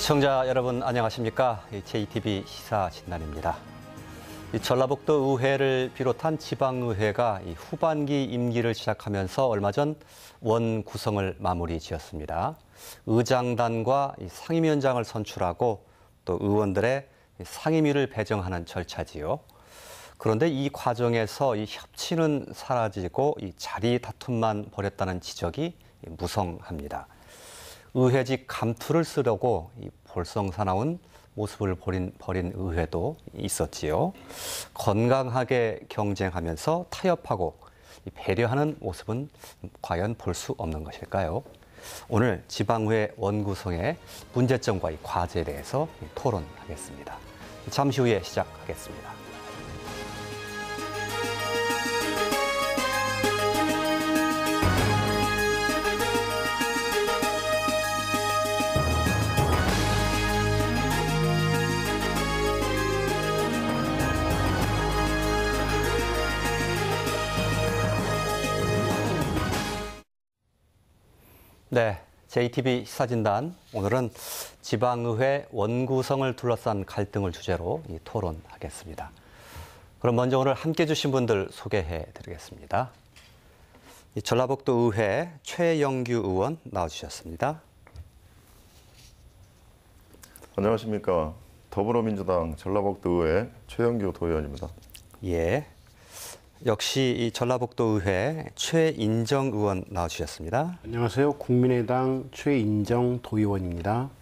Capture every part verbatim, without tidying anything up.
시청자 여러분 안녕하십니까? 제이티비 시사진단입니다. 전라북도 의회를 비롯한 지방의회가 후반기 임기를 시작하면서 얼마 전 원 구성을 마무리 지었습니다. 의장단과 상임위원장을 선출하고 또 의원들의 상임위를 배정하는 절차지요. 그런데 이 과정에서 이 협치는 사라지고 이 자리 다툼만 벌였다는 지적이 무성합니다. 의회직 감투를 쓰려고 이 볼썽사나운 모습을 벌인, 벌인 의회도 있었지요. 건강하게 경쟁하면서 타협하고 배려하는 모습은 과연 볼 수 없는 것일까요? 오늘 지방의회 원구성의 문제점과 이 과제에 대해서 토론하겠습니다. 잠시 후에 시작하겠습니다. 네, 제이티비 시사진단 오늘은 지방의회 원구성을 둘러싼 갈등을 주제로 이 토론하겠습니다. 그럼 먼저 오늘 함께해 주신 분들 소개해 드리겠습니다. 이 전라북도 의회 최영규 의원 나와주셨습니다. 안녕하십니까. 더불어민주당 전라북도 의회 최영규 도의원입니다. 예. 역시 이 전라북도 의회 최인정 의원 나와주셨습니다. 안녕하세요. 국민의당 최인정 도의원입니다.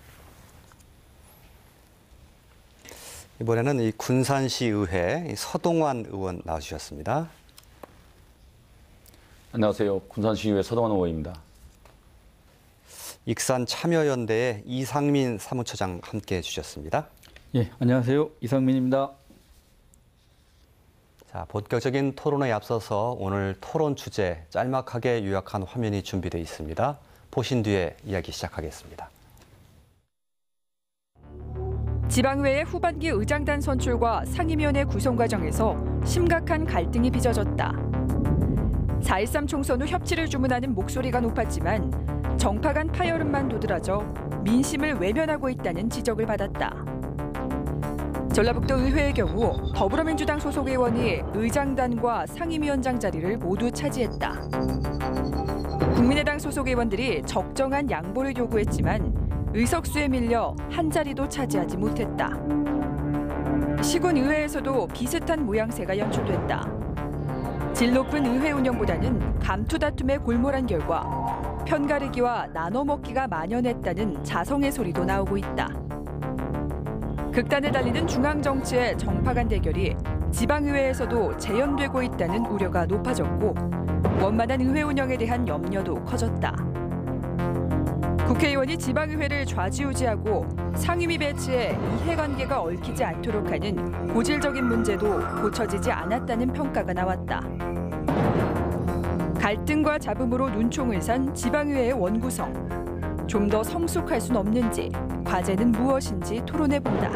이번에는 이 군산시 의회 서동환 의원 나와주셨습니다. 안녕하세요. 군산시의회 서동환 의원입니다. 익산 참여연대의 이상민 사무처장 함께해 주셨습니다. 예, 안녕하세요. 이상민입니다. 자, 본격적인 토론에 앞서서 오늘 토론 주제 짤막하게 요약한 화면이 준비되어 있습니다. 보신 뒤에 이야기 시작하겠습니다. 지방의회 후반기 의장단 선출과 상임위원회 구성 과정에서 심각한 갈등이 빚어졌다. 사 일삼 총선 후 협치를 주문하는 목소리가 높았지만 정파 간 파열음만 도드라져 민심을 외면하고 있다는 지적을 받았다. 전라북도 의회의 경우 더불어민주당 소속 의원이 의장단과 상임위원장 자리를 모두 차지했다. 국민의당 소속 의원들이 적정한 양보를 요구했지만 의석수에 밀려 한 자리도 차지하지 못했다. 시군 의회에서도 비슷한 모양새가 연출됐다. 질 높은 의회 운영보다는 감투 다툼에 골몰한 결과 편가르기와 나눠먹기가 만연했다는 자성의 소리도 나오고 있다. 극단을 달리는 중앙정치의 정파 간 대결이 지방의회에서도 재현되고 있다는 우려가 높아졌고 원만한 의회 운영에 대한 염려도 커졌다. 국회의원이 지방의회를 좌지우지하고 상임위 배치에 이해관계가 얽히지 않도록 하는 고질적인 문제도 고쳐지지 않았다는 평가가 나왔다. 갈등과 잡음으로 눈총을 산 지방의회의 원구성. 좀 더 성숙할 순 없는지, 과제는 무엇인지 토론해본다.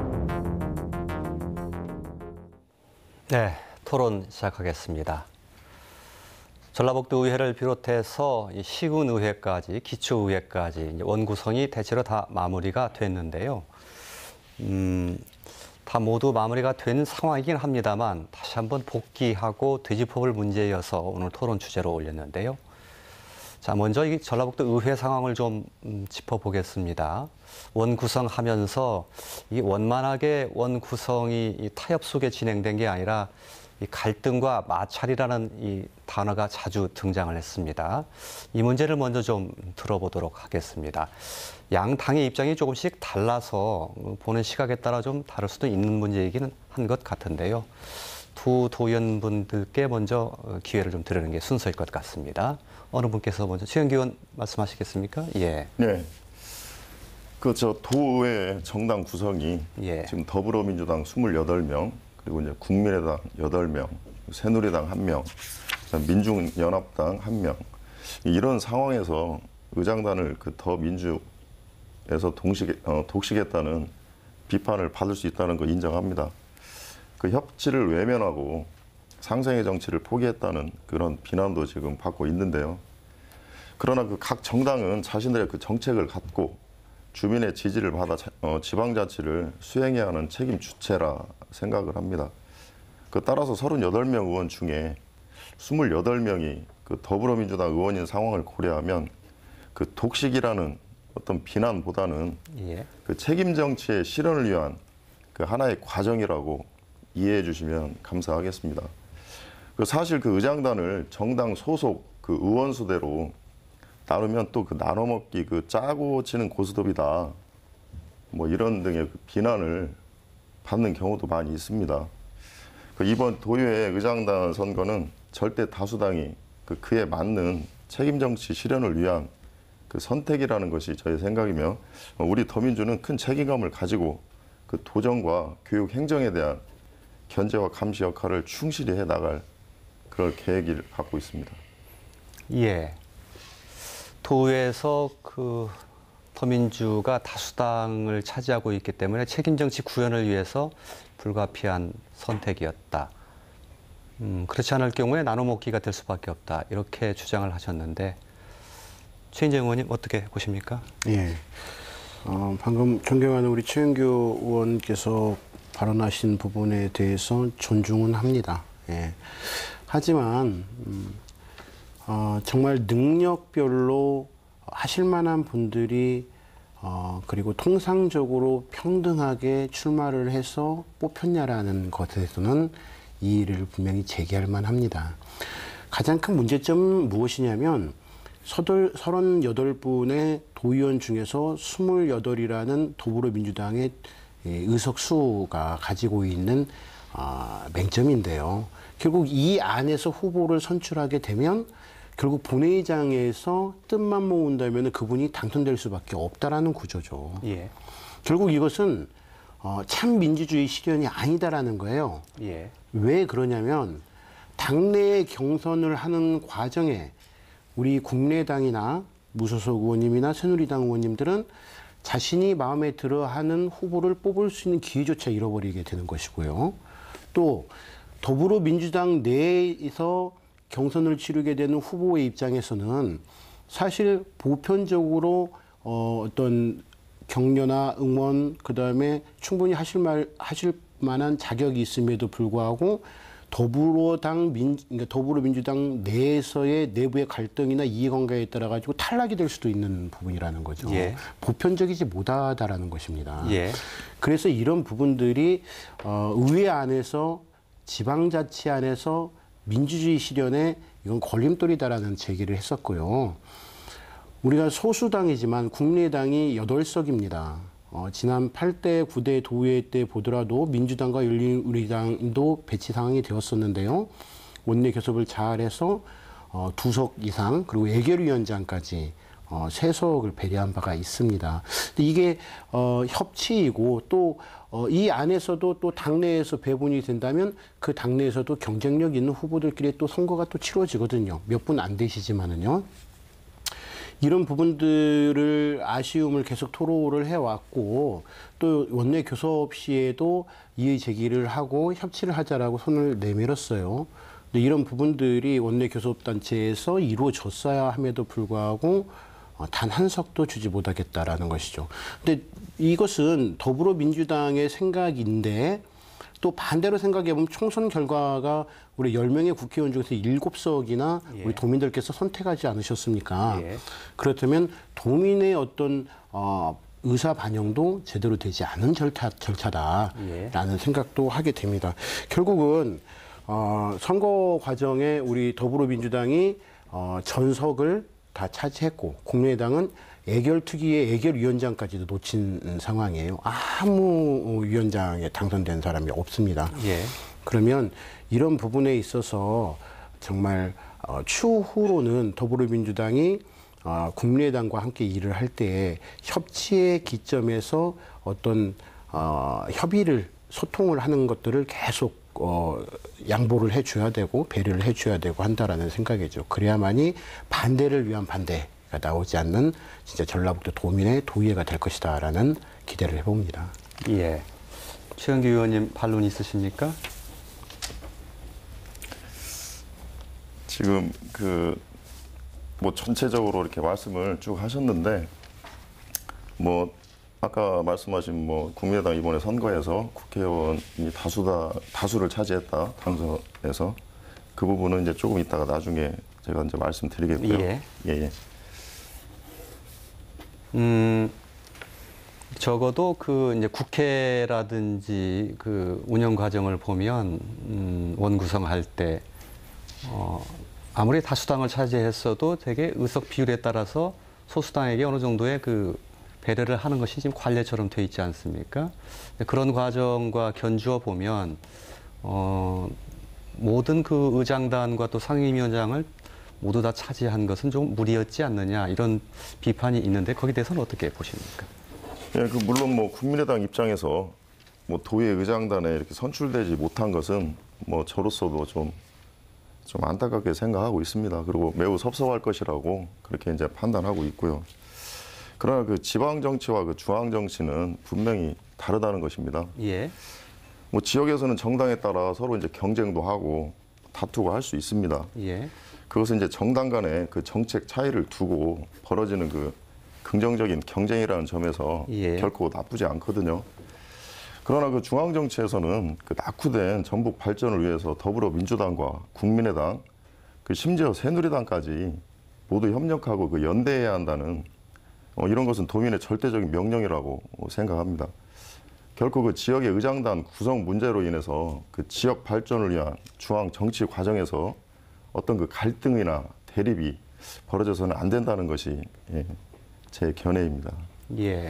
네, 토론 시작하겠습니다. 전라북도 의회를 비롯해서 시군의회까지, 기초의회까지 원구성이 대체로 다 마무리가 됐는데요. 음, 다 모두 마무리가 된 상황이긴 합니다만 다시 한번 복귀하고 되짚어볼 문제여서 오늘 토론 주제로 올렸는데요. 자, 먼저 이 전라북도 의회 상황을 좀 음, 짚어보겠습니다. 원구성하면서 이 원만하게 원구성이 이 타협 속에 진행된 게 아니라 이 갈등과 마찰이라는 이 단어가 자주 등장을 했습니다. 이 문제를 먼저 좀 들어보도록 하겠습니다. 양 당의 입장이 조금씩 달라서 보는 시각에 따라 좀 다를 수도 있는 문제이기는 한 것 같은데요. 두 도의원분들께 먼저 기회를 좀 드리는 게 순서일 것 같습니다. 어느 분께서 먼저 최영규 의원 말씀하시겠습니까? 예. 네. 그 저 도의회 정당 구성이 예. 지금 더불어민주당 이십팔 명, 그리고 이제 국민의당 여덟 명, 새누리당 한 명, 민중연합당 한 명. 이런 상황에서 의장단을 그 더민주에서 동식, 어, 독식했다는 비판을 받을 수 있다는 거 인정합니다. 그 협치를 외면하고 상생의 정치를 포기했다는 그런 비난도 지금 받고 있는데요. 그러나 그 각 정당은 자신들의 그 정책을 갖고 주민의 지지를 받아 자- 어, 지방자치를 수행해야 하는 책임 주체라 생각을 합니다. 그 따라서 서른여덟 명 의원 중에 스물여덟 명이 그 더불어민주당 의원인 상황을 고려하면 그 독식이라는 어떤 비난보다는 예. 그 책임 정치의 실현을 위한 그 하나의 과정이라고 이해해 주시면 감사하겠습니다. 그 사실 그 의장단을 정당 소속 그 의원 수대로 나누면 또 그 나눠먹기 그 짜고 치는 고스톱이다. 뭐 이런 등의 그 비난을 받는 경우도 많이 있습니다. 그 이번 도의회 의장단 선거는 절대 다수당이 그 그에 맞는 책임 정치 실현을 위한 그 선택이라는 것이 저의 생각이며 우리 더민주는 큰 책임감을 가지고 그 도정과 교육 행정에 대한 견제와 감시 역할을 충실히 해 나갈 그럴 계획을 갖고 있습니다. 예. 도에서 그 더민주가 다수당을 차지하고 있기 때문에 책임 정치 구현을 위해서 불가피한 선택이었다. 음, 그렇지 않을 경우에 나눠먹기가 될 수밖에 없다. 이렇게 주장을 하셨는데 최인정 의원님 어떻게 보십니까? 예. 어, 방금 존경하는 우리 최은규 의원께서 발언하신 부분에 대해서 존중은 합니다. 예. 하지만 음, 어, 정말 능력별로 하실 만한 분들이 어, 그리고 통상적으로 평등하게 출마를 해서 뽑혔냐라는 것에서는 이의를 분명히 제기할 만합니다. 가장 큰 문제점은 무엇이냐면 서른여덟 분의 도의원 중에서 스물여덟이라는 더불어민주당의 의석수가 가지고 있는 아, 맹점인데요. 결국 이 안에서 후보를 선출하게 되면 결국 본회의장에서 뜻만 모은다면 그분이 당선될 수밖에 없다라는 구조죠. 예. 결국 이것은 어, 참 민주주의 실현이 아니다라는 거예요. 예. 왜 그러냐면 당내 경선을 하는 과정에 우리 국민의당이나 무소속 의원님이나 새누리당 의원님들은 자신이 마음에 들어하는 후보를 뽑을 수 있는 기회조차 잃어버리게 되는 것이고요. 또 더불어민주당 내에서 경선을 치르게 되는 후보의 입장에서는 사실 보편적으로 어, 어떤 격려나 응원 그다음에 충분히 하실 말 하실 만한 자격이 있음에도 불구하고 더불어당 민 그러니까 더불어민주당 내에서의 내부의 갈등이나 이해관계에 따라 가지고 탈락이 될 수도 있는 부분이라는 거죠. 예. 보편적이지 못하다라는 것입니다. 예. 그래서 이런 부분들이 어, 의회 안에서 지방자치 안에서 민주주의 실현에 이건 걸림돌이다라는 제기를 했었고요. 우리가 소수당이지만 국민의당이 여덟 석입니다. 어, 지난 팔 대, 구 대 도의회 때 보더라도 민주당과 열린우리당도 배치 상황이 되었었는데요. 원내 교섭을 잘해서 어, 두 석 이상 그리고 예결위원장까지 어, 세 석을 배려한 바가 있습니다. 근데 이게 어, 협치이고 또 어, 이 안에서도 또 당내에서 배분이 된다면 그 당내에서도 경쟁력 있는 후보들끼리 또 선거가 또 치러지거든요. 몇 분 안 되시지만은요. 이런 부분들을 아쉬움을 계속 토로를 해왔고 또 원내 교섭 시에도 이의 제기를 하고 협치를 하자라고 손을 내밀었어요. 근데 이런 부분들이 원내 교섭 단체에서 이루어졌어야 함에도 불구하고 단 한 석도 주지 못하겠다라는 것이죠. 근데 이것은 더불어민주당의 생각인데 또 반대로 생각해 보면 총선 결과가 우리 열 명의 국회의원 중에서 일곱 석이나 예. 우리 도민들께서 선택하지 않으셨습니까? 예. 그렇다면 도민의 어떤 어, 의사 반영도 제대로 되지 않은 절차, 절차다라는 예. 생각도 하게 됩니다. 결국은 어, 선거 과정에 우리 더불어민주당이 어, 전석을 다 차지했고 국민의당은 예결특위의 예결위원장까지도 놓친 상황이에요. 아무 위원장에 당선된 사람이 없습니다. 예. 그러면 이런 부분에 있어서 정말 어, 추후로는 더불어민주당이 어, 국민의당과 함께 일을 할 때 협치의 기점에서 어떤 어, 협의를 소통을 하는 것들을 계속 어, 양보를 해줘야 되고 배려를 해줘야 되고 한다라는 생각이죠. 그래야만이 반대를 위한 반대가 나오지 않는 진짜 전라북도 도민의 도의회가 될 것이다라는 기대를 해봅니다. 예. 최은규 의원님 반론 있으십니까? 지금 그 뭐 전체적으로 이렇게 말씀을 쭉 하셨는데 뭐 아까 말씀하신 뭐 국민의당 이번에 선거에서 국회의원이 다수다 다수를 차지했다 당선에서 그 부분은 이제 조금 이따가 나중에 제가 이제 말씀드리겠고요. 예. 예, 예. 음, 적어도 그 이제 국회라든지 그 운영 과정을 보면 음, 원구성할 때 어, 아무리 다수당을 차지했어도 되게 의석 비율에 따라서 소수당에게 어느 정도의 그 배려를 하는 것이 지금 관례처럼 돼 있지 않습니까? 그런 과정과 견주어 보면 어, 모든 그 의장단과 또 상임위원장을 모두 다 차지한 것은 좀 무리였지 않느냐 이런 비판이 있는데 거기에 대해서는 어떻게 보십니까? 예, 그 물론 뭐 국민의당 입장에서 뭐 도의 의장단에 이렇게 선출되지 못한 것은 뭐 저로서도 좀 좀 안타깝게 생각하고 있습니다. 그리고 매우 섭섭할 것이라고 그렇게 이제 판단하고 있고요. 그러나 그 지방 정치와 그 중앙 정치는 분명히 다르다는 것입니다. 예. 뭐 지역에서는 정당에 따라 서로 이제 경쟁도 하고 다투고 할 수 있습니다. 예. 그것은 이제 정당 간의 그 정책 차이를 두고 벌어지는 그 긍정적인 경쟁이라는 점에서 예. 결코 나쁘지 않거든요. 그러나 그 중앙 정치에서는 그 낙후된 전북 발전을 위해서 더불어민주당과 국민의당, 그 심지어 새누리당까지 모두 협력하고 그 연대해야 한다는 어, 이런 것은 도민의 절대적인 명령이라고 생각합니다. 결코 그 지역의 의장단 구성 문제로 인해서 그 지역 발전을 위한 중앙 정치 과정에서 어떤 그 갈등이나 대립이 벌어져서는 안 된다는 것이 예, 제 견해입니다. 예.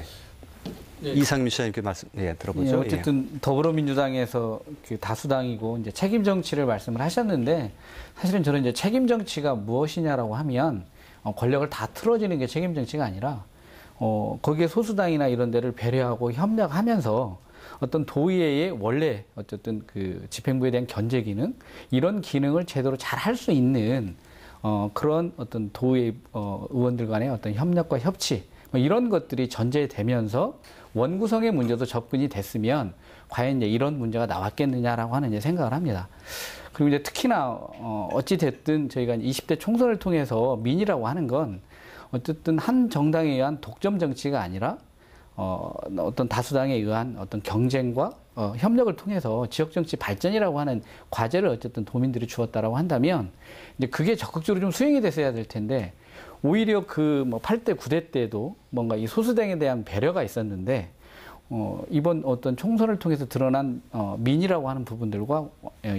이상민 시장님께 말씀, 예, 들어보죠. 예, 어쨌든 더불어민주당에서 그 다수당이고 이제 책임 정치를 말씀을 하셨는데 사실은 저는 이제 책임 정치가 무엇이냐라고 하면 어, 권력을 다 틀어지는 게 책임 정치가 아니라 어, 거기에 소수당이나 이런 데를 배려하고 협력하면서 어떤 도의회의 원래 어쨌든 그 집행부에 대한 견제 기능 이런 기능을 제대로 잘 할 수 있는 어, 그런 어떤 도의회 어, 의원들 간의 어떤 협력과 협치 뭐 이런 것들이 전제되면서 원구성의 문제도 접근이 됐으면 과연 이제 이런 문제가 나왔겠느냐라고 하는 이제 생각을 합니다. 그리고 이제 특히나 어, 어찌 됐든 저희가 이십 대 총선을 통해서 민이라고 하는 건 어쨌든 한 정당에 의한 독점 정치가 아니라 어, 어떤 다수당에 의한 어떤 경쟁과 어, 협력을 통해서 지역 정치 발전이라고 하는 과제를 어쨌든 도민들이 주었다라고 한다면 이제 그게 적극적으로 좀 수행이 됐어야 될 텐데 오히려 그 뭐 팔 대, 구 대 때도 뭔가 이 소수당에 대한 배려가 있었는데 어, 이번 어떤 총선을 통해서 드러난 어, 민이라고 하는 부분들과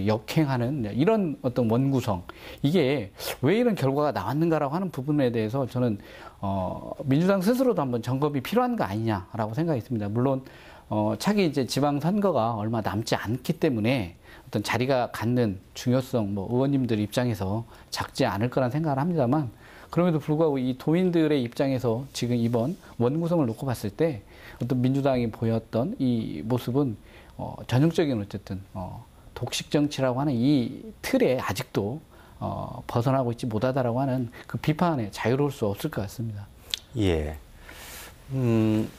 역행하는 이런 어떤 원구성 이게 왜 이런 결과가 나왔는가라고 하는 부분에 대해서 저는 어, 민주당 스스로도 한번 점검이 필요한 거 아니냐라고 생각이 있습니다. 물론 어, 차기 이제 지방선거가 얼마 남지 않기 때문에 어떤 자리가 갖는 중요성 뭐 의원님들 입장에서 작지 않을 거란 생각을 합니다만 그럼에도 불구하고 이 도민들의 입장에서 지금 이번 원구성을 놓고 봤을 때 어떤 민주당이 보였던 이 모습은 어, 전형적인 어쨌든 어, 독식 정치라고 하는 이 틀에 아직도 어, 벗어나고 있지 못하다라고 하는 그 비판에 자유로울 수 없을 것 같습니다. 예. 음,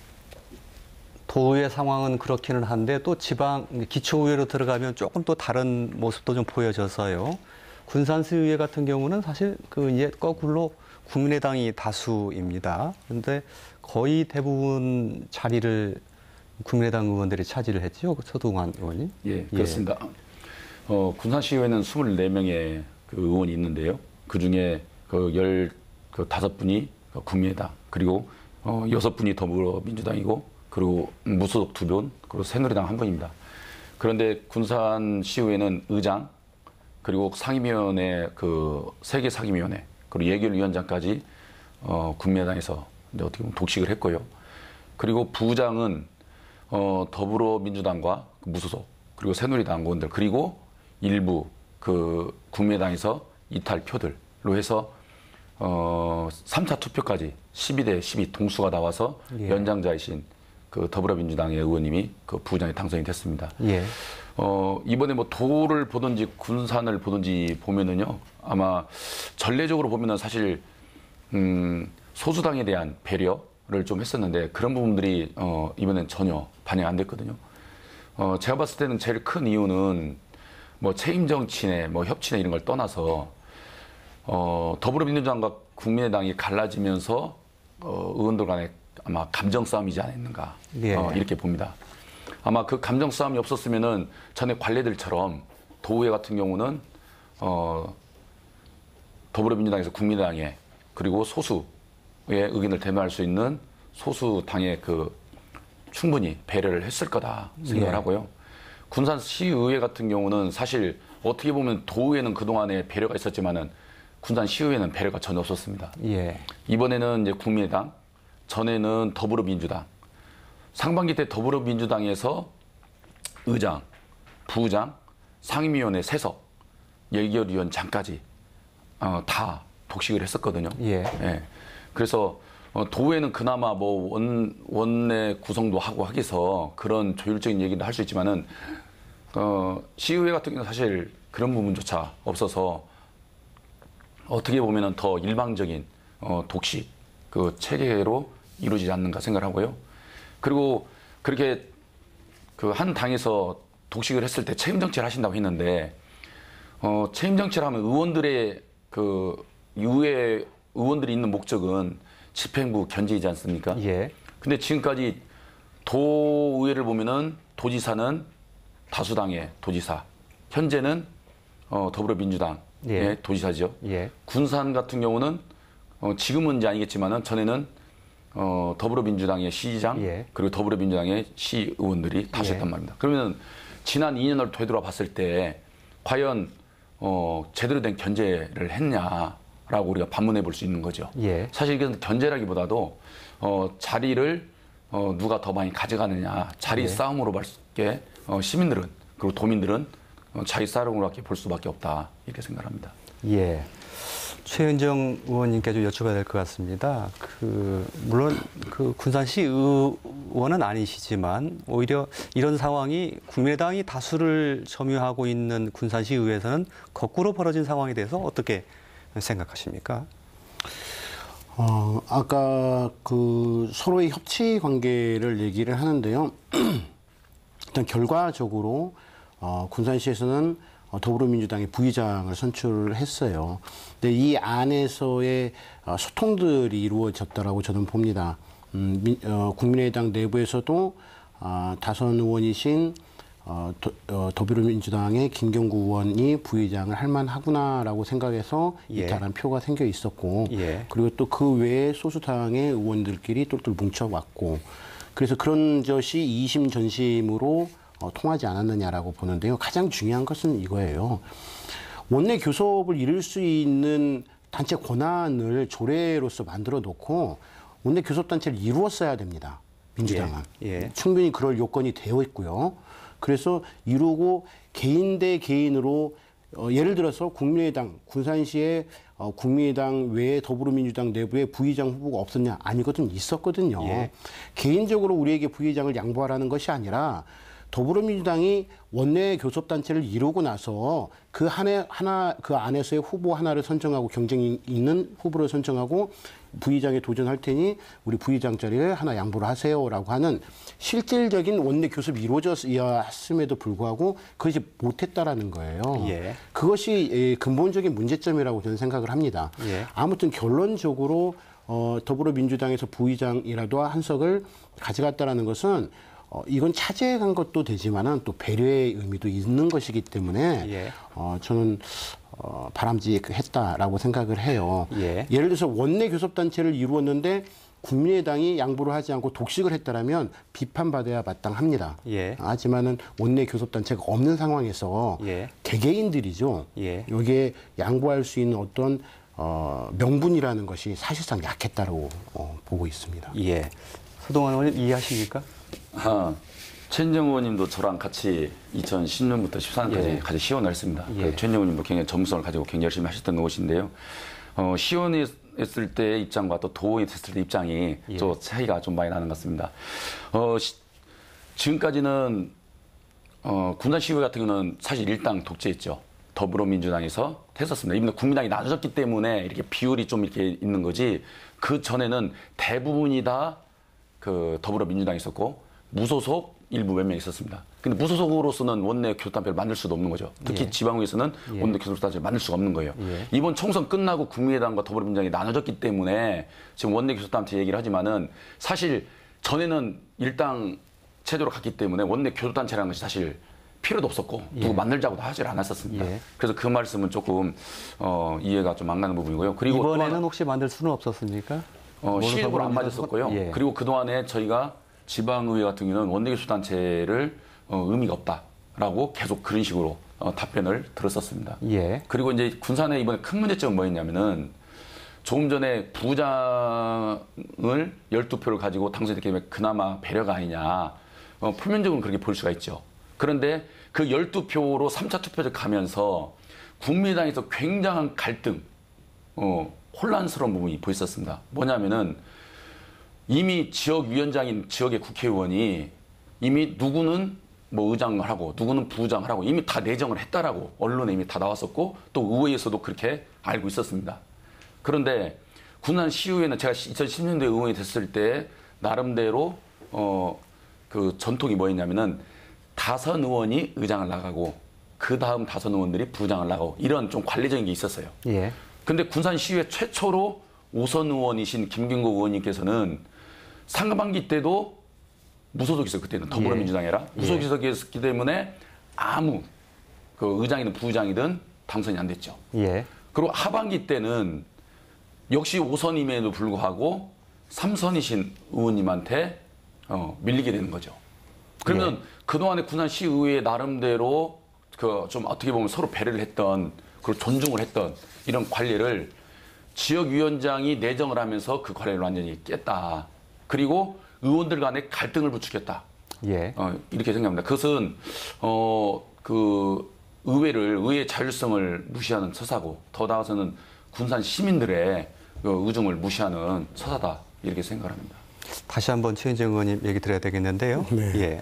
도의 상황은 그렇기는 한데 또 지방 기초의회로 들어가면 조금 또 다른 모습도 좀 보여져서요. 군산시의회 같은 경우는 사실 그 이제 거꾸로 국민의당이 다수입니다. 그런데 거의 대부분 자리를 국민의당 의원들이 차지를 했죠. 서동환 의원님. 예, 그렇습니다. 예. 어, 군산시의회는 이십사 명의 그 의원이 있는데요. 그 중에 그 십오 분이 국민의당, 그리고 어, 여섯 분이 더불어민주당이고, 그리고 무소속 두 분, 그리고 새누리당 한 분입니다. 그런데 군산시의회는 의장, 그리고 상임위원회, 그 세계 상임위원회, 그리고 예결위원장까지 어, 국민의당에서 이제 어떻게 보면 독식을 했고요. 그리고 부장은 어, 더불어민주당과 무소속, 그리고 새누리당 의원들, 그리고 일부 그 국민의당에서 이탈 표들로 해서 어, 삼 차 투표까지 십이 대 십이 동수가 나와서 예. 연장자이신 그 더불어민주당의 의원님이 그 부장에 당선이 됐습니다. 예. 어, 이번에 뭐 도를 보든지 군산을 보든지 보면은요, 아마 전례적으로 보면은 사실, 음, 소수당에 대한 배려를 좀 했었는데 그런 부분들이, 어, 이번엔 전혀 반영 안 됐거든요. 어, 제가 봤을 때는 제일 큰 이유는 뭐 책임 정치네, 뭐 협치네 이런 걸 떠나서, 어, 더불어민주당과 국민의당이 갈라지면서, 어, 의원들 간에 아마 감정 싸움이지 않았는가 예. 어, 이렇게 봅니다. 아마 그 감정 싸움이 없었으면은 전에 관례들처럼 도의회 같은 경우는 어, 더불어민주당에서 국민당에 그리고 소수의 의견을 대변할 수 있는 소수 당의 그 충분히 배려를 했을 거다 생각을 예. 하고요. 군산시의회 같은 경우는 사실 어떻게 보면 도의회는 그동안에 배려가 있었지만은 군산시의회는 배려가 전혀 없었습니다. 예. 이번에는 이제 국민의당, 전에는 더불어민주당, 상반기 때 더불어민주당에서 의장, 부의장, 상임위원회 세석, 예결위원장까지 어, 다 독식을 했었거든요. 예. 예. 그래서 어, 도의회는 그나마 뭐 원, 원내 구성도 하고 하기서 그런 조율적인 얘기도 할 수 있지만은 어, 시의회 같은 경우는 사실 그런 부분조차 없어서 어떻게 보면은 더 일방적인 어, 독식 그 체계로 이루어지지 않는가 생각을 하고요. 그리고 그렇게 그 한 당에서 독식을 했을 때 책임 정치를 하신다고 했는데 어, 책임 정치를 하면 의원들의 그 의회 의원들이 있는 목적은 집행부 견제이지 않습니까? 예. 근데 지금까지 도의회를 보면은 도지사는 다수당의 도지사, 현재는 어, 더불어민주당의 예. 도지사죠. 예. 군산 같은 경우는 어, 지금은 이제 아니겠지만은 전에는 어, 더불어민주당의 시장 예. 그리고 더불어민주당의 시의원들이 다수였단 예. 말입니다. 그러면 지난 이 년을 되돌아 봤을 때 과연 어, 제대로 된 견제를 했냐라고 우리가 반문해 볼 수 있는 거죠. 예. 사실 이건 견제라기보다도 어, 자리를 어, 누가 더 많이 가져가느냐 자리 예. 싸움으로밖에 어, 시민들은 그리고 도민들은 어, 자리 싸움으로밖에 볼 수밖에 없다 이렇게 생각합니다. 예. 최은정 의원님께 좀 여쭤봐야 될 것 같습니다. 그 물론 그 군산시 의원은 아니시지만 오히려 이런 상황이 국민의당이 다수를 점유하고 있는 군산시 의회에서는 거꾸로 벌어진 상황에 대해서 어떻게 생각하십니까? 어, 아까 그 서로의 협치 관계를 얘기를 하는데요. 일단 결과적으로 어, 군산시에서는 어, 더불어민주당의 부의장을 선출을 했어요. 근데 이 안에서의 어, 소통들이 이루어졌다라고 저는 봅니다. 음, 민, 어, 국민의당 내부에서도 어, 다선 의원이신 어, 더, 어, 더불어민주당의 김경구 의원이 부의장을 할 만하구나라고 생각해서 예. 이탈한 표가 생겨 있었고, 예. 그리고 또 그 외에 소수당의 의원들끼리 똘똘 뭉쳐왔고, 그래서 그런 것이 이심 전심으로 어, 통하지 않았느냐라고 보는데요. 가장 중요한 것은 이거예요. 원내 교섭을 이룰 수 있는 단체 권한을 조례로서 만들어 놓고 원내 교섭단체를 이루었어야 됩니다. 민주당은. 예. 예. 충분히 그럴 요건이 되어 있고요. 그래서 이루고 개인 대 개인으로 어, 예를 들어서 국민의당, 군산시에 어, 국민의당 외에 더불어민주당 내부에 부의장 후보가 없었냐? 아니거든, 있었거든요. 예. 개인적으로 우리에게 부의장을 양보하라는 것이 아니라 더불어민주당이 원내 교섭단체를 이루고 나서 그 한해 하나 그 안에서의 후보 하나를 선정하고 경쟁이 있는 후보를 선정하고 부의장에 도전할 테니 우리 부의장 자리를 하나 양보를 하세요라고 하는 실질적인 원내 교섭이 이루어졌음에도 불구하고 그것이 못했다라는 거예요. 예. 그것이 근본적인 문제점이라고 저는 생각을 합니다. 예. 아무튼 결론적으로 어, 더불어민주당에서 부의장이라도 한석을 가져갔다라는 것은 어, 이건 차지해간 것도 되지만은 또 배려의 의미도 있는 것이기 때문에 예. 어, 저는 어, 바람직했다라고 생각을 해요. 예. 예를 들어서 원내 교섭단체를 이루었는데 국민의당이 양보를 하지 않고 독식을 했다라면 비판받아야 마땅합니다. 예. 하지만은 원내 교섭단체가 없는 상황에서 예. 개개인들이죠. 예. 여기에 양보할 수 있는 어떤 어, 명분이라는 것이 사실상 약했다고 어, 보고 있습니다. 예. 서동환 의원님 이해하십니까? 아, 최인정 의원님도 저랑 같이 이천십 년부터 십사 년까지 예. 같이 시원을 했습니다. 예. 그 최인정 의원님도 굉장히 전문성을 가지고 굉장히 열심히 하셨던 것인데요. 어, 시원했을 때의 입장과 또 도의회 했을 때 입장이 예. 좀 차이가 좀 많이 나는 것 같습니다. 어, 시, 지금까지는 어, 군산시의회 같은 경우는 사실 일당 독재였죠. 더불어민주당에서 했었습니다. 이번에 국민당이 나눠졌기 때문에 이렇게 비율이 좀 이렇게 있는 거지. 그 전에는 대부분이 다 그 더불어민주당이 있었고 무소속 일부 몇 명 있었습니다. 근데 무소속으로서는 원내 교섭단체를 만들 수도 없는 거죠. 특히 예. 지방의회에서는 예. 원내 교섭단체를 만들 수가 없는 거예요. 예. 이번 총선 끝나고 국민의당과 더불어민주당이 나눠졌기 때문에 지금 원내 교섭단체 얘기를 하지만은 사실 전에는 일당 체제로 갔기 때문에 원내 교섭단체라는 것이 사실 필요도 없었고 예. 누구 만들자고도 하질 않았었습니다. 예. 그래서 그 말씀은 조금 어, 이해가 좀 안 가는 부분이고요. 그리고 또 이번에는 하나- 혹시 만들 수는 없었습니까? 어, 시행으로 안 맞았었고요. 예. 그리고 그동안에 저희가 지방의회 같은 경우는 원내교섭단체를 어, 의미가 없다라고 계속 그런 식으로 어, 답변을 들었었습니다. 예. 그리고 이제 군산의 이번에 큰 문제점은 뭐였냐면은 조금 전에 부장을 열두 표를 가지고 당선됐기 때문에 그나마 배려가 아니냐. 어, 표면적으로는 그렇게 볼 수가 있죠. 그런데 그 열두 표로 삼 차 투표를 가면서 국민의당에서 굉장한 갈등, 어, 혼란스러운 부분이 보였었습니다. 뭐냐면은 이미 지역위원장인 지역의 국회의원이 이미 누구는 뭐 의장을 하고 누구는 부장을 하고 이미 다 내정을 했다라고 언론에 이미 다 나왔었고 또 의회에서도 그렇게 알고 있었습니다. 그런데 군산시의회는 제가 이천십 년도에 의원이 됐을 때 나름대로 어, 그 전통이 뭐였냐면은 다선 의원이 의장을 나가고 그 다음 다선 의원들이 부장을 나가고 이런 좀 관리적인 게 있었어요. 예. 근데 군산시의회 최초로 오선 의원이신 김경국 의원님께서는 상반기 때도 무소속이었어요. 그때는 더불어민주당이라 예. 무소속이었기 때문에 아무 그 의장이든 부장이든 당선이 안 됐죠. 예. 그리고 하반기 때는 역시 오선임에도 불구하고 삼선이신 의원님한테 어, 밀리게 되는 거죠. 그러면 예. 그동안에 군산시의회 나름대로 그 좀 어떻게 보면 서로 배려를 했던 그리고 존중을 했던 이런 관리를 지역위원장이 내정을 하면서 그 관리를 완전히 깼다. 그리고 의원들 간에 갈등을 부추겼다. 예. 어, 이렇게 생각합니다. 그것은 어, 그 의회를 의회 자율성을 무시하는 처사고 더 나아가서는 군산 시민들의 그 의중을 무시하는 처사다 이렇게 생각합니다. 다시 한번 최은정 의원님 얘기 드려야 되겠는데요. 네. 예.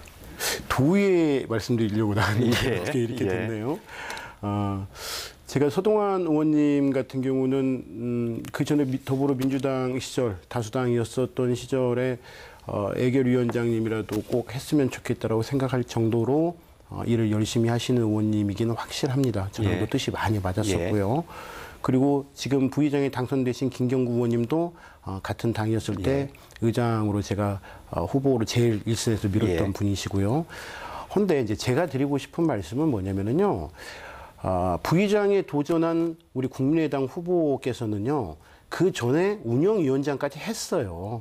도의회 말씀드리려고 나왔는데 예, 어떻게 이렇게 예. 됐네요. 어, 제가 서동환 의원님 같은 경우는 음, 그 전에 미- 더불어민주당 시절 다수당이었었던 시절에 어, 애결위원장님이라도 꼭 했으면 좋겠다라고 생각할 정도로 어, 일을 열심히 하시는 의원님이기는 확실합니다. 저랑도 예. 뜻이 많이 맞았었고요. 그리고 지금 부의장에 당선되신 김경구 의원님도 어, 같은 당이었을 때 예. 의장으로 제가 어, 후보로 제일 일선에서 밀었던 예. 분이시고요. 근데 이제 제가 드리고 싶은 말씀은 뭐냐면은요. 아, 부의장에 도전한 우리 국민의당 후보께서는요. 그 전에 운영위원장까지 했어요.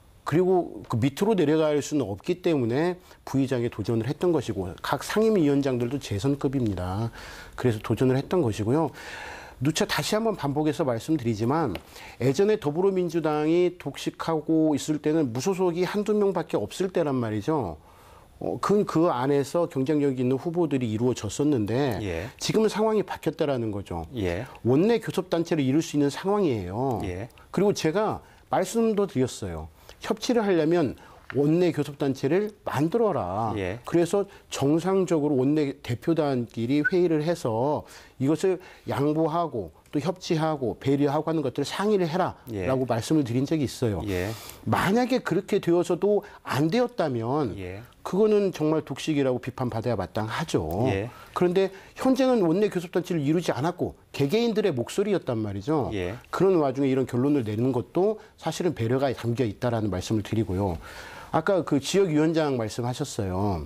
그리고 그 밑으로 내려갈 수는 없기 때문에 부의장에 도전을 했던 것이고 각 상임위원장들도 재선급입니다. 그래서 도전을 했던 것이고요. 누차 다시 한번 반복해서 말씀드리지만 예전에 더불어민주당이 독식하고 있을 때는 무소속이 한두 명밖에 없을 때란 말이죠. 어, 그, 그 안에서 경쟁력 있는 후보들이 이루어졌었는데 예. 지금은 상황이 바뀌었다라는 거죠. 예. 원내 교섭단체를 이룰 수 있는 상황이에요. 예. 그리고 제가 말씀도 드렸어요. 협치를 하려면 원내 교섭단체를 만들어라. 예. 그래서 정상적으로 원내 대표단끼리 회의를 해서 이것을 양보하고 또 협치하고 배려하고 하는 것들을 상의를 해라라고 예. 말씀을 드린 적이 있어요. 예. 만약에 그렇게 되어서도 안 되었다면 예. 그거는 정말 독식이라고 비판받아야 마땅하죠. 예. 그런데 현재는 원내 교섭단체를 이루지 않았고 개개인들의 목소리였단 말이죠. 예. 그런 와중에 이런 결론을 내는 것도 사실은 배려가 담겨 있다라는 말씀을 드리고요. 아까 그 지역위원장 말씀하셨어요.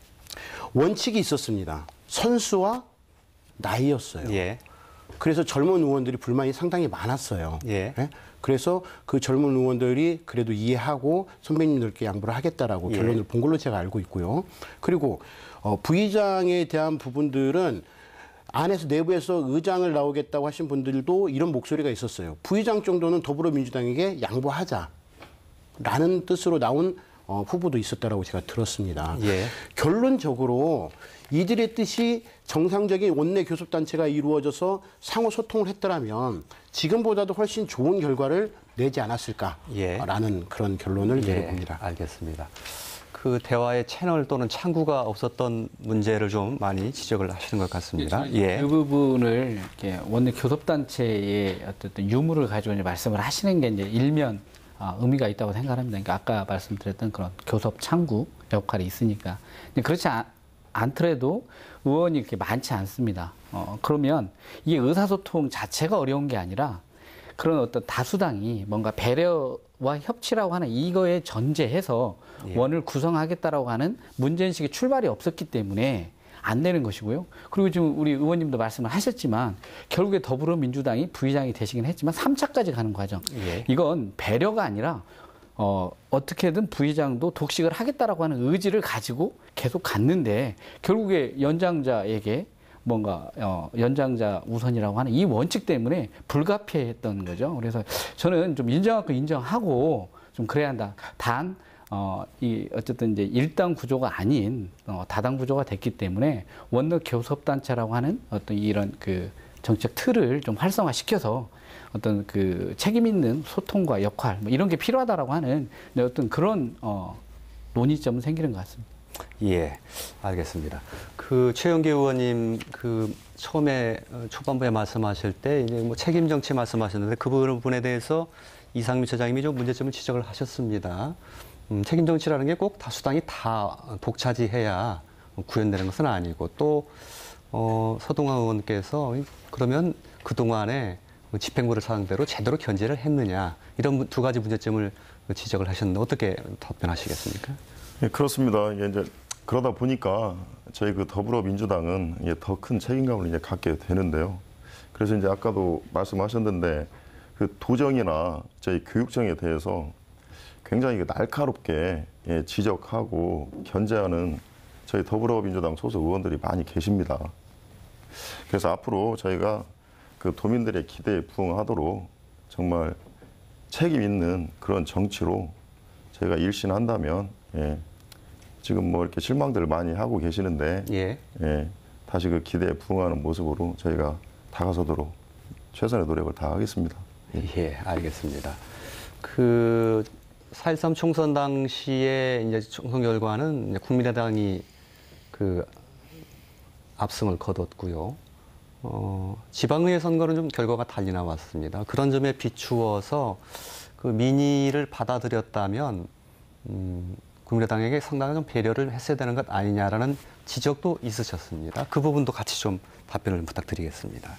원칙이 있었습니다. 선수와 나이였어요. 예. 그래서 젊은 의원들이 불만이 상당히 많았어요. 예. 예? 그래서 그 젊은 의원들이 그래도 이해하고 선배님들께 양보를 하겠다라고 예. 결론을 본 걸로 제가 알고 있고요. 그리고 어, 부의장에 대한 부분들은 안에서 내부에서 의장을 나오겠다고 하신 분들도 이런 목소리가 있었어요. 부의장 정도는 더불어민주당에게 양보하자라는 뜻으로 나온 어, 후보도 있었다라고 제가 들었습니다. 예. 결론적으로 이들의 뜻이 정상적인 원내 교섭단체가 이루어져서 상호 소통을 했더라면 지금보다도 훨씬 좋은 결과를 내지 않았을까라는 예. 그런 결론을 예. 내려봅니다. 알겠습니다. 그 대화의 채널 또는 창구가 없었던 문제를 좀 많이 지적을 하시는 것 같습니다. 예. 그 부분을 이렇게 원내 교섭단체의 어떤 유무를 가지고 이제 말씀을 하시는 게 이제 일면 어, 의미가 있다고 생각합니다. 그러니까 아까 말씀드렸던 그런 교섭 창구 역할이 있으니까. 근데 그렇지 않, 않더라도 의원이 이렇게 많지 않습니다. 어, 그러면 이게 의사소통 자체가 어려운 게 아니라 그런 어떤 다수당이 뭔가 배려와 협치라고 하는 이거에 전제해서 예. 원을 구성하겠다라고 하는 문제인식의 출발이 없었기 때문에 안 되는 것이고요. 그리고 지금 우리 의원님도 말씀을 하셨지만 결국에 더불어민주당이 부의장이 되시긴 했지만 삼 차까지 가는 과정. 예. 이건 배려가 아니라 어, 어떻게든 부의장도 독식을 하겠다라고 하는 의지를 가지고 계속 갔는데 결국에 연장자에게 뭔가 어, 연장자 우선이라고 하는 이 원칙 때문에 불가피했던 거죠. 그래서 저는 좀 인정할 거 인정하고 좀 그래야 한다. 단 어, 이 어쨌든 이제 일당 구조가 아닌 어, 다당 구조가 됐기 때문에 원내 교섭단체라고 하는 어떤 이런 그 정책 틀을 좀 활성화시켜서 어떤 그 책임 있는 소통과 역할 뭐 이런 게 필요하다라고 하는 어떤 그런 어, 논의점은 생기는 것 같습니다. 예, 알겠습니다. 그 최영계 의원님 그 처음에 초반부에 말씀하실 때 이제 뭐 책임 정치 말씀하셨는데 그 부분에 대해서 이상민 처장님이 좀 문제점을 지적을 하셨습니다. 음, 책임 정치라는 게 꼭 다수당이 다 독차지해야 구현되는 것은 아니고 또 어, 서동환 의원께서 그러면 그 동안에 집행부를 상대로 제대로 견제를 했느냐 이런 두 가지 문제점을 지적을 하셨는데 어떻게 답변하시겠습니까? 예, 그렇습니다. 이게 이제 그러다 보니까 저희 그 더불어민주당은 이제 더 큰 책임감을 이제 갖게 되는데요. 그래서 이제 아까도 말씀하셨는데 그 도정이나 저희 교육청에 대해서 굉장히 그 날카롭게 예, 지적하고 견제하는 저희 더불어민주당 소속 의원들이 많이 계십니다. 그래서 앞으로 저희가 그 도민들의 기대에 부응하도록 정말 책임 있는 그런 정치로 저희가 일신한다면 예, 지금 뭐 이렇게 실망들을 많이 하고 계시는데 예. 예, 다시 그 기대에 부응하는 모습으로 저희가 다가서도록 최선의 노력을 다하겠습니다. 예, 알겠습니다. 그 사 일삼 총선 당시에 이제 총선 결과는 이제 국민의당이 그 압승을 거뒀고요. 어, 지방의회 선거는 좀 결과가 달리 나왔습니다. 그런 점에 비추어서 그 민의를 받아들였다면 음, 국민의당에게 상당한 좀 배려를 했어야 되는 것 아니냐라는 지적도 있으셨습니다. 그 부분도 같이 좀 답변을 부탁드리겠습니다.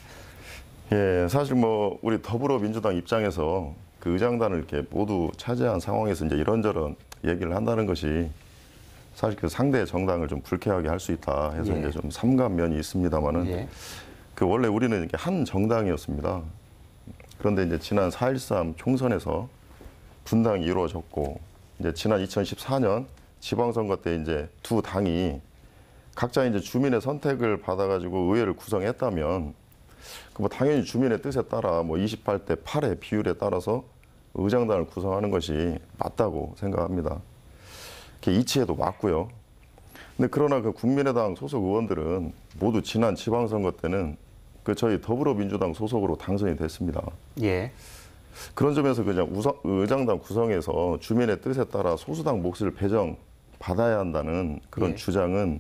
예, 사실 뭐 우리 더불어민주당 입장에서 그 의장단을 이렇게 모두 차지한 상황에서 이제 이런저런 얘기를 한다는 것이 사실 그 상대 정당을 좀 불쾌하게 할 수 있다 해서 예. 이제 좀 삼가면이 있습니다만은 예. 그 원래 우리는 이렇게 한 정당이었습니다. 그런데 이제 지난 사 일삼 총선에서 분당이 이루어졌고 이제 지난 이천십사 년 지방선거 때 이제 두 당이 각자 이제 주민의 선택을 받아가지고 의회를 구성했다면 그 뭐 당연히 주민의 뜻에 따라 뭐 이십팔 대 팔의 비율에 따라서 의장단을 구성하는 것이 맞다고 생각합니다. 그게 이치에도 맞고요. 근데 그러나 그 국민의당 소속 의원들은 모두 지난 지방선거 때는 그 저희 더불어민주당 소속으로 당선이 됐습니다. 예. 그런 점에서 그냥 우선, 의장단 구성에서 주민의 뜻에 따라 소수당 몫을 배정 받아야 한다는 그런 예. 주장은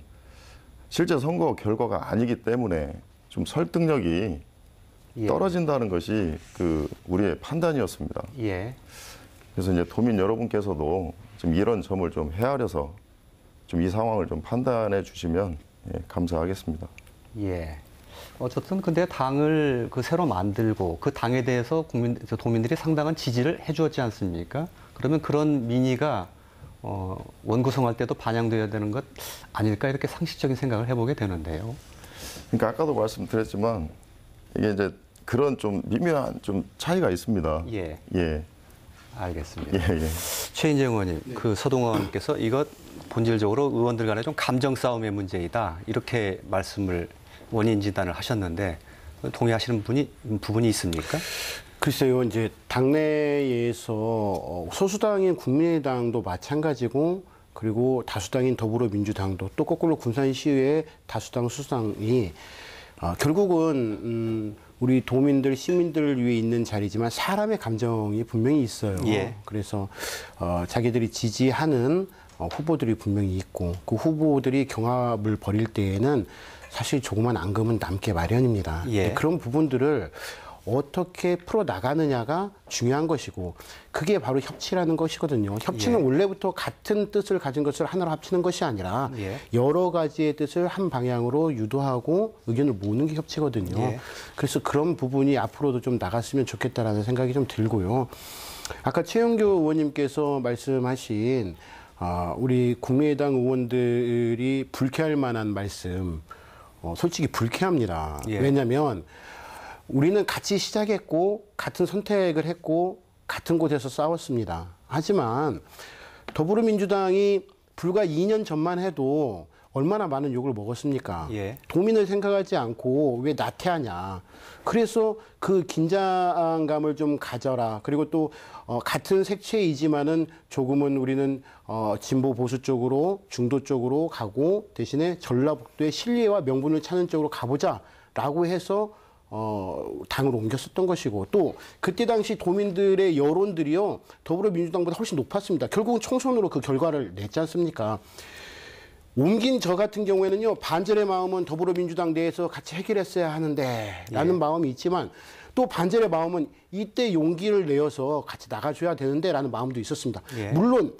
실제 선거 결과가 아니기 때문에 좀 설득력이 예. 떨어진다는 것이 그 우리의 판단이었습니다. 예. 그래서 이제 도민 여러분께서도 좀 이런 점을 좀 헤아려서 좀 이 상황을 좀 판단해 주시면 예, 감사하겠습니다. 예. 어쨌든 근데 당을 그 새로 만들고 그 당에 대해서 국민, 도민들이 상당한 지지를 해주었지 않습니까? 그러면 그런 민의가 어, 원구성할 때도 반영되어야 되는 것 아닐까 이렇게 상식적인 생각을 해보게 되는데요. 그러니까 아까도 말씀드렸지만 이게 이제 그런 좀 미묘한 좀 차이가 있습니다. 예. 예. 알겠습니다. 예, 예. 최인정 의원님, 그 서동원 의원께서 이것 본질적으로 의원들 간의 좀 감정 싸움의 문제이다 이렇게 말씀을 원인 진단을 하셨는데 동의하시는 분이 부분이 있습니까? 글쎄요, 이제 당내에서 소수당인 국민의당도 마찬가지고 그리고 다수당인 더불어민주당도 또 거꾸로 군산시의회 다수당 수당이 어, 결국은 음, 우리 도민들, 시민들을 위해 있는 자리지만 사람의 감정이 분명히 있어요. 예. 그래서 어, 자기들이 지지하는 어, 후보들이 분명히 있고 그 후보들이 경합을 벌일 때에는 사실 조그만 앙금은 남게 마련입니다. 예. 그런 부분들을 어떻게 풀어 나가느냐가 중요한 것이고 그게 바로 협치라는 것이거든요. 협치는 예. 원래부터 같은 뜻을 가진 것을 하나로 합치는 것이 아니라 예. 여러 가지의 뜻을 한 방향으로 유도하고 의견을 모으는 게 협치거든요. 예. 그래서 그런 부분이 앞으로도 좀 나갔으면 좋겠다라는 생각이 좀 들고요. 아까 최영교 의원님께서 말씀하신 아, 우리 국민의당 의원들이 불쾌할 만한 말씀, 어, 솔직히 불쾌합니다. 예. 왜냐하면 우리는 같이 시작했고 같은 선택을 했고 같은 곳에서 싸웠습니다. 하지만 더불어민주당이 불과 이 년 전만 해도 얼마나 많은 욕을 먹었습니까? 예. 도민을 생각하지 않고 왜 나태하냐. 그래서 그 긴장감을 좀 가져라. 그리고 또 어, 같은 색채이지만은 조금은 우리는 어, 진보 보수 쪽으로 중도 쪽으로 가고 대신에 전라북도의 신뢰와 명분을 찾는 쪽으로 가보자라고 해서 어, 당으로 옮겼었던 것이고 또 그때 당시 도민들의 여론들이요 더불어민주당보다 훨씬 높았습니다. 결국은 총선으로 그 결과를 냈지 않습니까? 옮긴 저 같은 경우에는요 반절의 마음은 더불어민주당 내에서 같이 해결했어야 하는데 라는 예. 마음이 있지만 또 반절의 마음은 이때 용기를 내어서 같이 나가줘야 되는데 라는 마음도 있었습니다. 예. 물론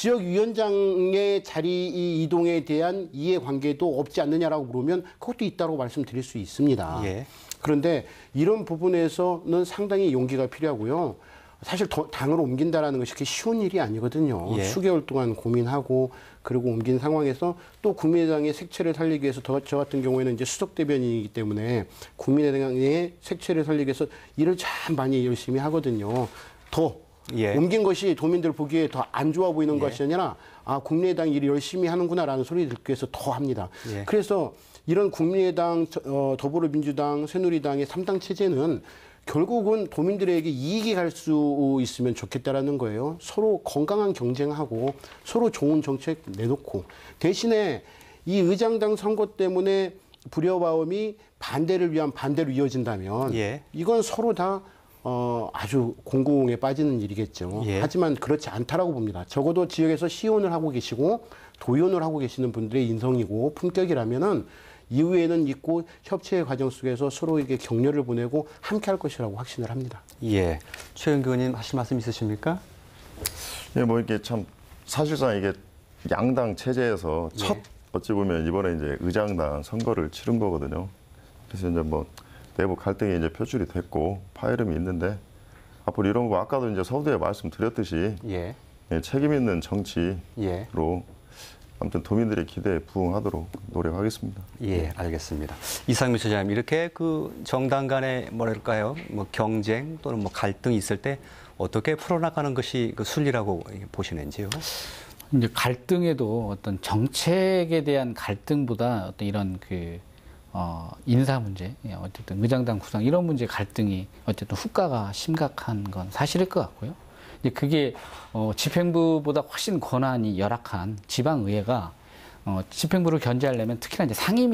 지역위원장의 자리 이동에 대한 이해관계도 없지 않느냐라고 물으면 그것도 있다고 말씀드릴 수 있습니다. 예. 그런데 이런 부분에서는 상당히 용기가 필요하고요. 사실 더, 당을 옮긴다라는 것이 그렇게 쉬운 일이 아니거든요. 예. 수개월 동안 고민하고 그리고 옮긴 상황에서 또 국민의당의 색채를 살리기 위해서 더, 저 같은 경우에는 이제 수석 대변인이기 때문에 국민의당의 색채를 살리기 위해서 일을 참 많이 열심히 하거든요. 더 예. 옮긴 것이 도민들 보기에 더 안 좋아 보이는 예. 것이 아니라 아 국민의당 일을 열심히 하는구나라는 소리 듣기 위해서 더 합니다. 예. 그래서 이런 국민의당, 어, 더불어민주당, 새누리당의 삼 당 체제는 결국은 도민들에게 이익이 갈 수 있으면 좋겠다라는 거예요. 서로 건강한 경쟁하고 서로 좋은 정책 내놓고 대신에 이 의장당 선거 때문에 불협화음이 반대를 위한 반대로 이어진다면 예. 이건 서로 다 어, 아주 공공에 빠지는 일이겠죠. 예. 하지만 그렇지 않다라고 봅니다. 적어도 지역에서 시의원을 하고 계시고 도의원을 하고 계시는 분들의 인성이고 품격이라면은 이후에는 있고 협치의 과정 속에서 서로에게 격려를 보내고 함께 할 것이라고 확신을 합니다. 예. 최영교 의원님 하실 말씀 있으십니까? 예, 뭐 이게 참 사실상 이게 양당 체제에서 예. 첫 어찌 보면 이번에 이제 의장당 선거를 치른 거거든요. 그래서 이제 뭐 내부 갈등이 이제 표출이 됐고 파열음이 있는데 앞으로 이런 거 아까도 이제 서두에 말씀드렸듯이 예. 예, 책임 있는 정치로 예. 아무튼 도민들의 기대에 부응하도록 노력하겠습니다. 예, 알겠습니다. 이상민 소장님, 이렇게 그 정당 간의 뭐랄까요, 뭐 경쟁 또는 뭐 갈등이 있을 때 어떻게 풀어나가는 것이 그 순리라고 보시는지요? 이제 갈등에도 어떤 정책에 대한 갈등보다 어떤 이런 그 어, 인사 문제, 어쨌든 의장당 구성 이런 문제 갈등이 어쨌든 후과가 심각한 건 사실일 것 같고요. 이제 그게 어, 집행부보다 훨씬 권한이 열악한 지방의회가 어, 집행부를 견제하려면 특히나 이제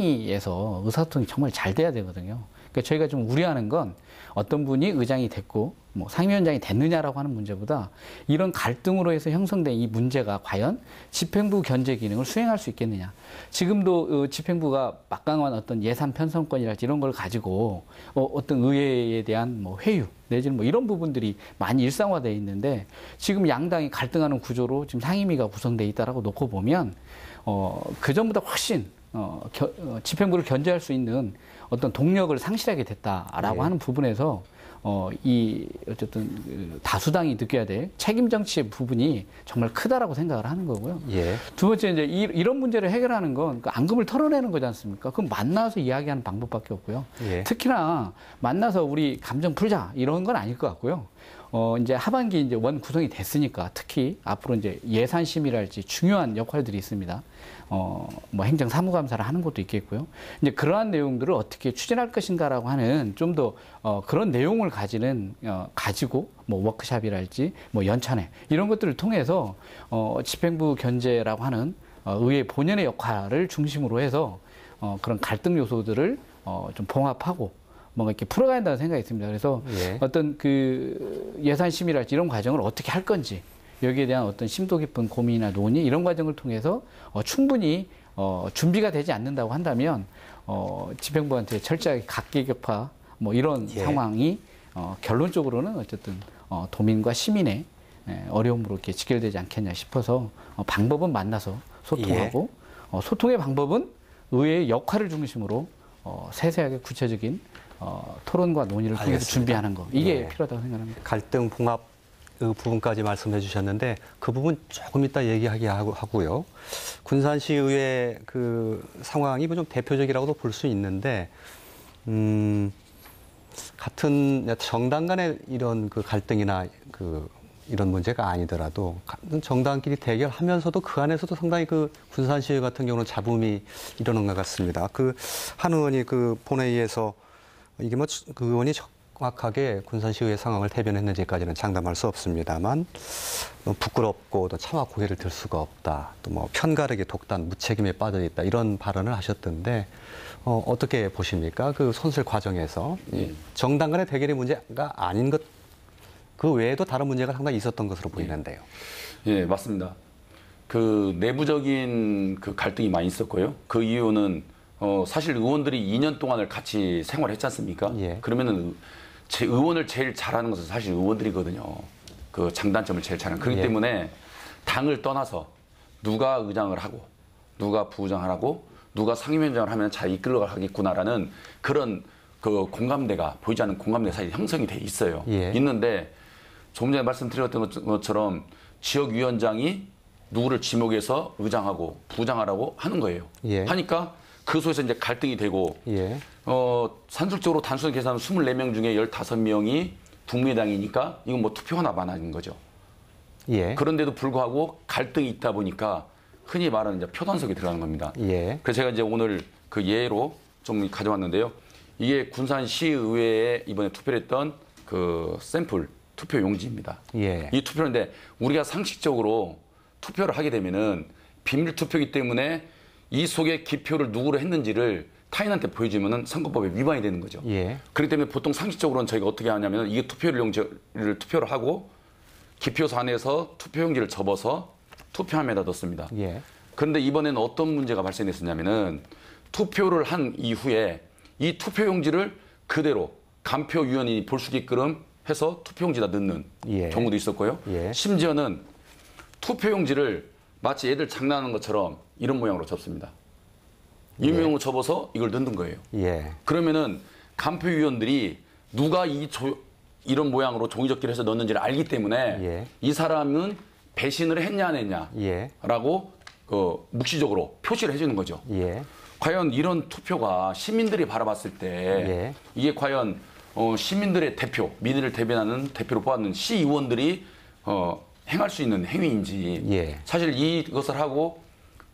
상임위에서 의사소통이 정말 잘 돼야 되거든요. 그러니까 저희가 좀 우려하는 건 어떤 분이 의장이 됐고 뭐 상임위원장이 됐느냐라고 하는 문제보다 이런 갈등으로 해서 형성된 이 문제가 과연 집행부 견제 기능을 수행할 수 있겠느냐. 지금도 집행부가 막강한 어떤 예산 편성권이랄지 이런 걸 가지고 어떤 의회에 대한 뭐 회유 내지는 뭐 이런 부분들이 많이 일상화되어 있는데 지금 양당이 갈등하는 구조로 지금 상임위가 구성되어 있다라고 놓고 보면 어, 그 전보다 훨씬 어, 겨, 어, 집행부를 견제할 수 있는 어떤 동력을 상실하게 됐다라고 예. 하는 부분에서 어, 이 어쨌든 그 다수당이 느껴야 될 책임 정치의 부분이 정말 크다라고 생각을 하는 거고요. 예. 두 번째 이제 이, 이런 문제를 해결하는 건 그 앙금을 털어내는 거지 않습니까? 그럼 만나서 이야기하는 방법밖에 없고요. 예. 특히나 만나서 우리 감정 풀자 이런 건 아닐 것 같고요. 어, 이제 하반기 이제 원 구성이 됐으니까 특히 앞으로 이제 예산심의랄지 중요한 역할들이 있습니다. 어, 뭐 행정사무감사를 하는 것도 있겠고요. 이제 그러한 내용들을 어떻게 추진할 것인가라고 하는 좀 더 어, 그런 내용을 가지는 어, 가지고 뭐 워크샵이랄지 뭐 연찬회 이런 것들을 통해서 어, 집행부 견제라고 하는 어, 의회 본연의 역할을 중심으로 해서 어, 그런 갈등 요소들을 어, 좀 봉합하고 뭔가 이렇게 풀어가야 한다는 생각이 있습니다. 그래서 예. 어떤 그 예산심의랄지 이런 과정을 어떻게 할 건지 여기에 대한 어떤 심도 깊은 고민이나 논의 이런 과정을 통해서 어, 충분히 어, 준비가 되지 않는다고 한다면 어, 집행부한테 철저하게 각계격파 뭐 이런 예. 상황이 어, 결론적으로는 어쨌든 어, 도민과 시민의 예, 어려움으로 이렇게 직결되지 않겠냐 싶어서 어, 방법은 만나서 소통하고 예. 어, 소통의 방법은 의회의 역할을 중심으로 어, 세세하게 구체적인 어, 토론과 논의를 통해서 알겠습니다. 준비하는 거 이게 예. 필요하다고 생각합니다. 갈등 봉합 그 부분까지 말씀해 주셨는데 그 부분 조금 이따 얘기하게 하고, 하고요. 군산시의회 그 상황이 좀 대표적이라고도 볼 수 있는데 음, 같은 정당 간의 이런 그 갈등이나 그 이런 문제가 아니더라도 같은 정당끼리 대결하면서도 그 안에서도 상당히 그 군산시의회 같은 경우는 잡음이 일어난 것 같습니다. 그 한 의원이 그 본회의에서 이게 뭐 그 의원이 정확하게 군산시의회 상황을 대변했는지까지는 장담할 수 없습니다만 뭐 부끄럽고 또 차마 고개를 들 수가 없다. 또 뭐 편가르기 독단 무책임에 빠져 있다. 이런 발언을 하셨던데 어, 어떻게 보십니까? 그 선술 과정에서 이 정당 간의 대결의 문제가 아닌 것 그 외에도 다른 문제가 상당히 있었던 것으로 보이는데요. 예, 맞습니다. 그 내부적인 그 갈등이 많이 있었고요. 그 이유는 어, 사실 의원들이 이 년 동안을 같이 생활했지 않습니까? 예. 그러면은 제 의원을 제일 잘하는 것은 사실 의원들이거든요. 그 장단점을 제일 잘하는. 그렇기 예. 때문에 당을 떠나서 누가 의장을 하고 누가 부의장을 하고 누가 상임위원장을 하면 잘 이끌어가겠구나라는 그런 그 공감대가 보이지 않는 공감대가 사실 형성이 돼 있어요. 예. 있는데 조금 전에 말씀드렸던 것처럼 지역위원장이 누구를 지목해서 의장하고 부장하라고 하는 거예요. 예. 하니까 그 속에서 이제 갈등이 되고 예. 어, 산술적으로 단순히 계산하면 스물네 명 중에 열다섯 명이 국민의당이니까 이건 뭐 투표 하나 많아진 거죠. 예. 그런데도 불구하고 갈등이 있다 보니까 흔히 말하는 이제 표단속이 들어가는 겁니다. 예. 그래서 제가 이제 오늘 그 예로 좀 가져왔는데요. 이게 군산시의회에 이번에 투표했던 그 샘플 투표 용지입니다. 예. 이 투표인데 우리가 상식적으로 투표를 하게 되면은 비밀 투표이기 때문에 이 속에 기표를 누구로 했는지를 타인한테 보여주면은 선거법에 위반이 되는 거죠. 예. 그렇기 때문에 보통 상식적으로는 저희가 어떻게 하냐면 이게 투표를 용지를 투표를 하고 기표소 안에서 투표용지를 접어서 투표함에다 넣습니다. 예. 그런데 이번에는 어떤 문제가 발생했었냐면은 투표를 한 이후에 이 투표용지를 그대로 간표위원이 볼 수 있게끔 해서 투표용지에다 넣는 예. 경우도 있었고요. 예. 심지어는 투표용지를 마치 애들 장난하는 것처럼 이런 모양으로 접습니다. 이 모양으로 접어서 이걸 넣는 거예요. 예. 그러면은 간표위원들이 누가 이 조, 이런 모양으로 종이접기를 해서 넣는지를 알기 때문에 예. 이 사람은 배신을 했냐 안 했냐라고 예. 그 묵시적으로 표시를 해주는 거죠. 예. 과연 이런 투표가 시민들이 바라봤을 때 예. 이게 과연 어, 시민들의 대표, 민의를 대변하는 대표로 뽑았는 시의원들이 어, 행할 수 있는 행위인지 예. 사실 이것을 하고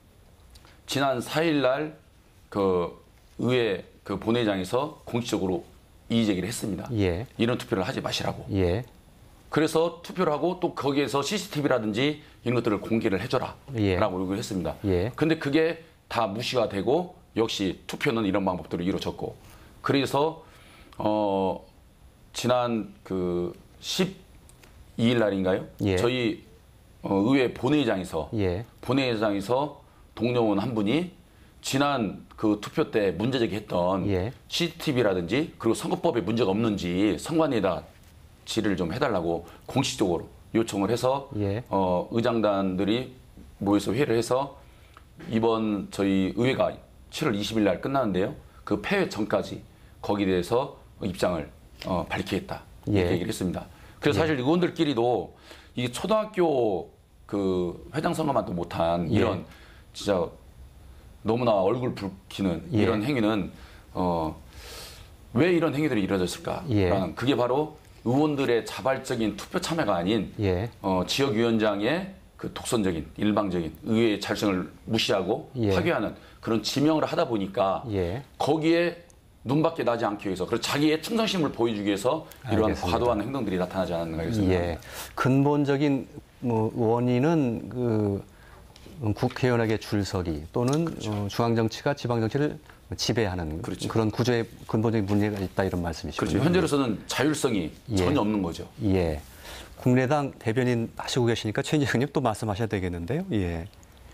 지난 사 일 날 그 의회 그 본회의장에서 공식적으로 이의 제기를 했습니다. 예. 이런 투표를 하지 마시라고. 예. 그래서 투표를 하고 또 거기에서 씨씨티비라든지 이런 것들을 공개를 해줘라 예. 라고 요구를 했습니다. 예. 근데 그게 다 무시가 되고 역시 투표는 이런 방법대로 이루어졌고 그래서 어 지난 그 십이 일 날인가요? 예. 저희 어, 의회 본회의장에서 예. 본회의장에서 동료원 한 분이 지난 그 투표 때 문제 제기했던 예. 씨씨티비라든지 그리고 선거법에 문제가 없는지 선관위에다 질의를 좀 해달라고 공식적으로 요청을 해서 예. 어, 의장단들이 모여서 회의를 해서 이번 저희 의회가 칠월 이십일 날 끝나는데요. 그 폐회 전까지 거기에 대해서 입장을 어, 밝히겠다 이렇게 예. 얘기를 했습니다. 그래서 사실 의원들끼리도 이게 초등학교 그 회장 선거만도 못한 이런 예. 진짜 너무나 얼굴 붉히는 예. 이런 행위는 어, 왜 이런 행위들이 이루어졌을까라는 예. 그게 바로 의원들의 자발적인 투표 참여가 아닌 예. 어, 지역위원장의 그 독선적인 일방적인 의회의 자율성을 무시하고 예. 파괴하는 그런 지명을 하다 보니까 예. 거기에 눈밖에 나지 않기 위해서 그리고 자기의 충성심을 보여주기 위해서 이러한 알겠습니다. 과도한 행동들이 나타나지 않았는가 이렇게 생각합니다. 예. 근본적인 뭐 원인은 그 국회의원에게 줄서기 또는 그렇죠. 어, 중앙정치가 지방정치를 지배하는 그렇죠. 그런 구조의 근본적인 문제가 있다 이런 말씀이시죠. 그렇죠. 현재로서는 자율성이 예. 전혀 없는 거죠. 예. 국민의당 대변인 하시고 계시니까 최인재 의원님 또 말씀하셔야 되겠는데요. 예.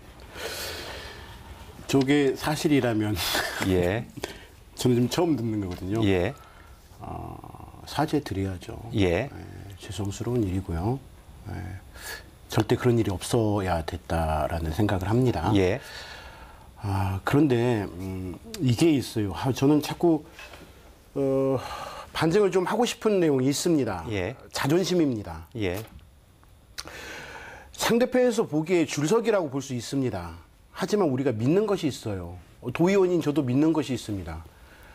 저게 사실이라면 예. 저는 지금 처음 듣는 거거든요. 예. 사죄드려야죠. 예. 예, 죄송스러운 일이고요. 예, 절대 그런 일이 없어야 됐다라는 생각을 합니다. 예. 아, 그런데 음, 이게 있어요. 아, 저는 자꾸 어, 반증을 좀 하고 싶은 내용이 있습니다. 예. 자존심입니다. 예. 상대편에서 보기에 줄서기라고 볼 수 있습니다. 하지만 우리가 믿는 것이 있어요. 도의원인 저도 믿는 것이 있습니다.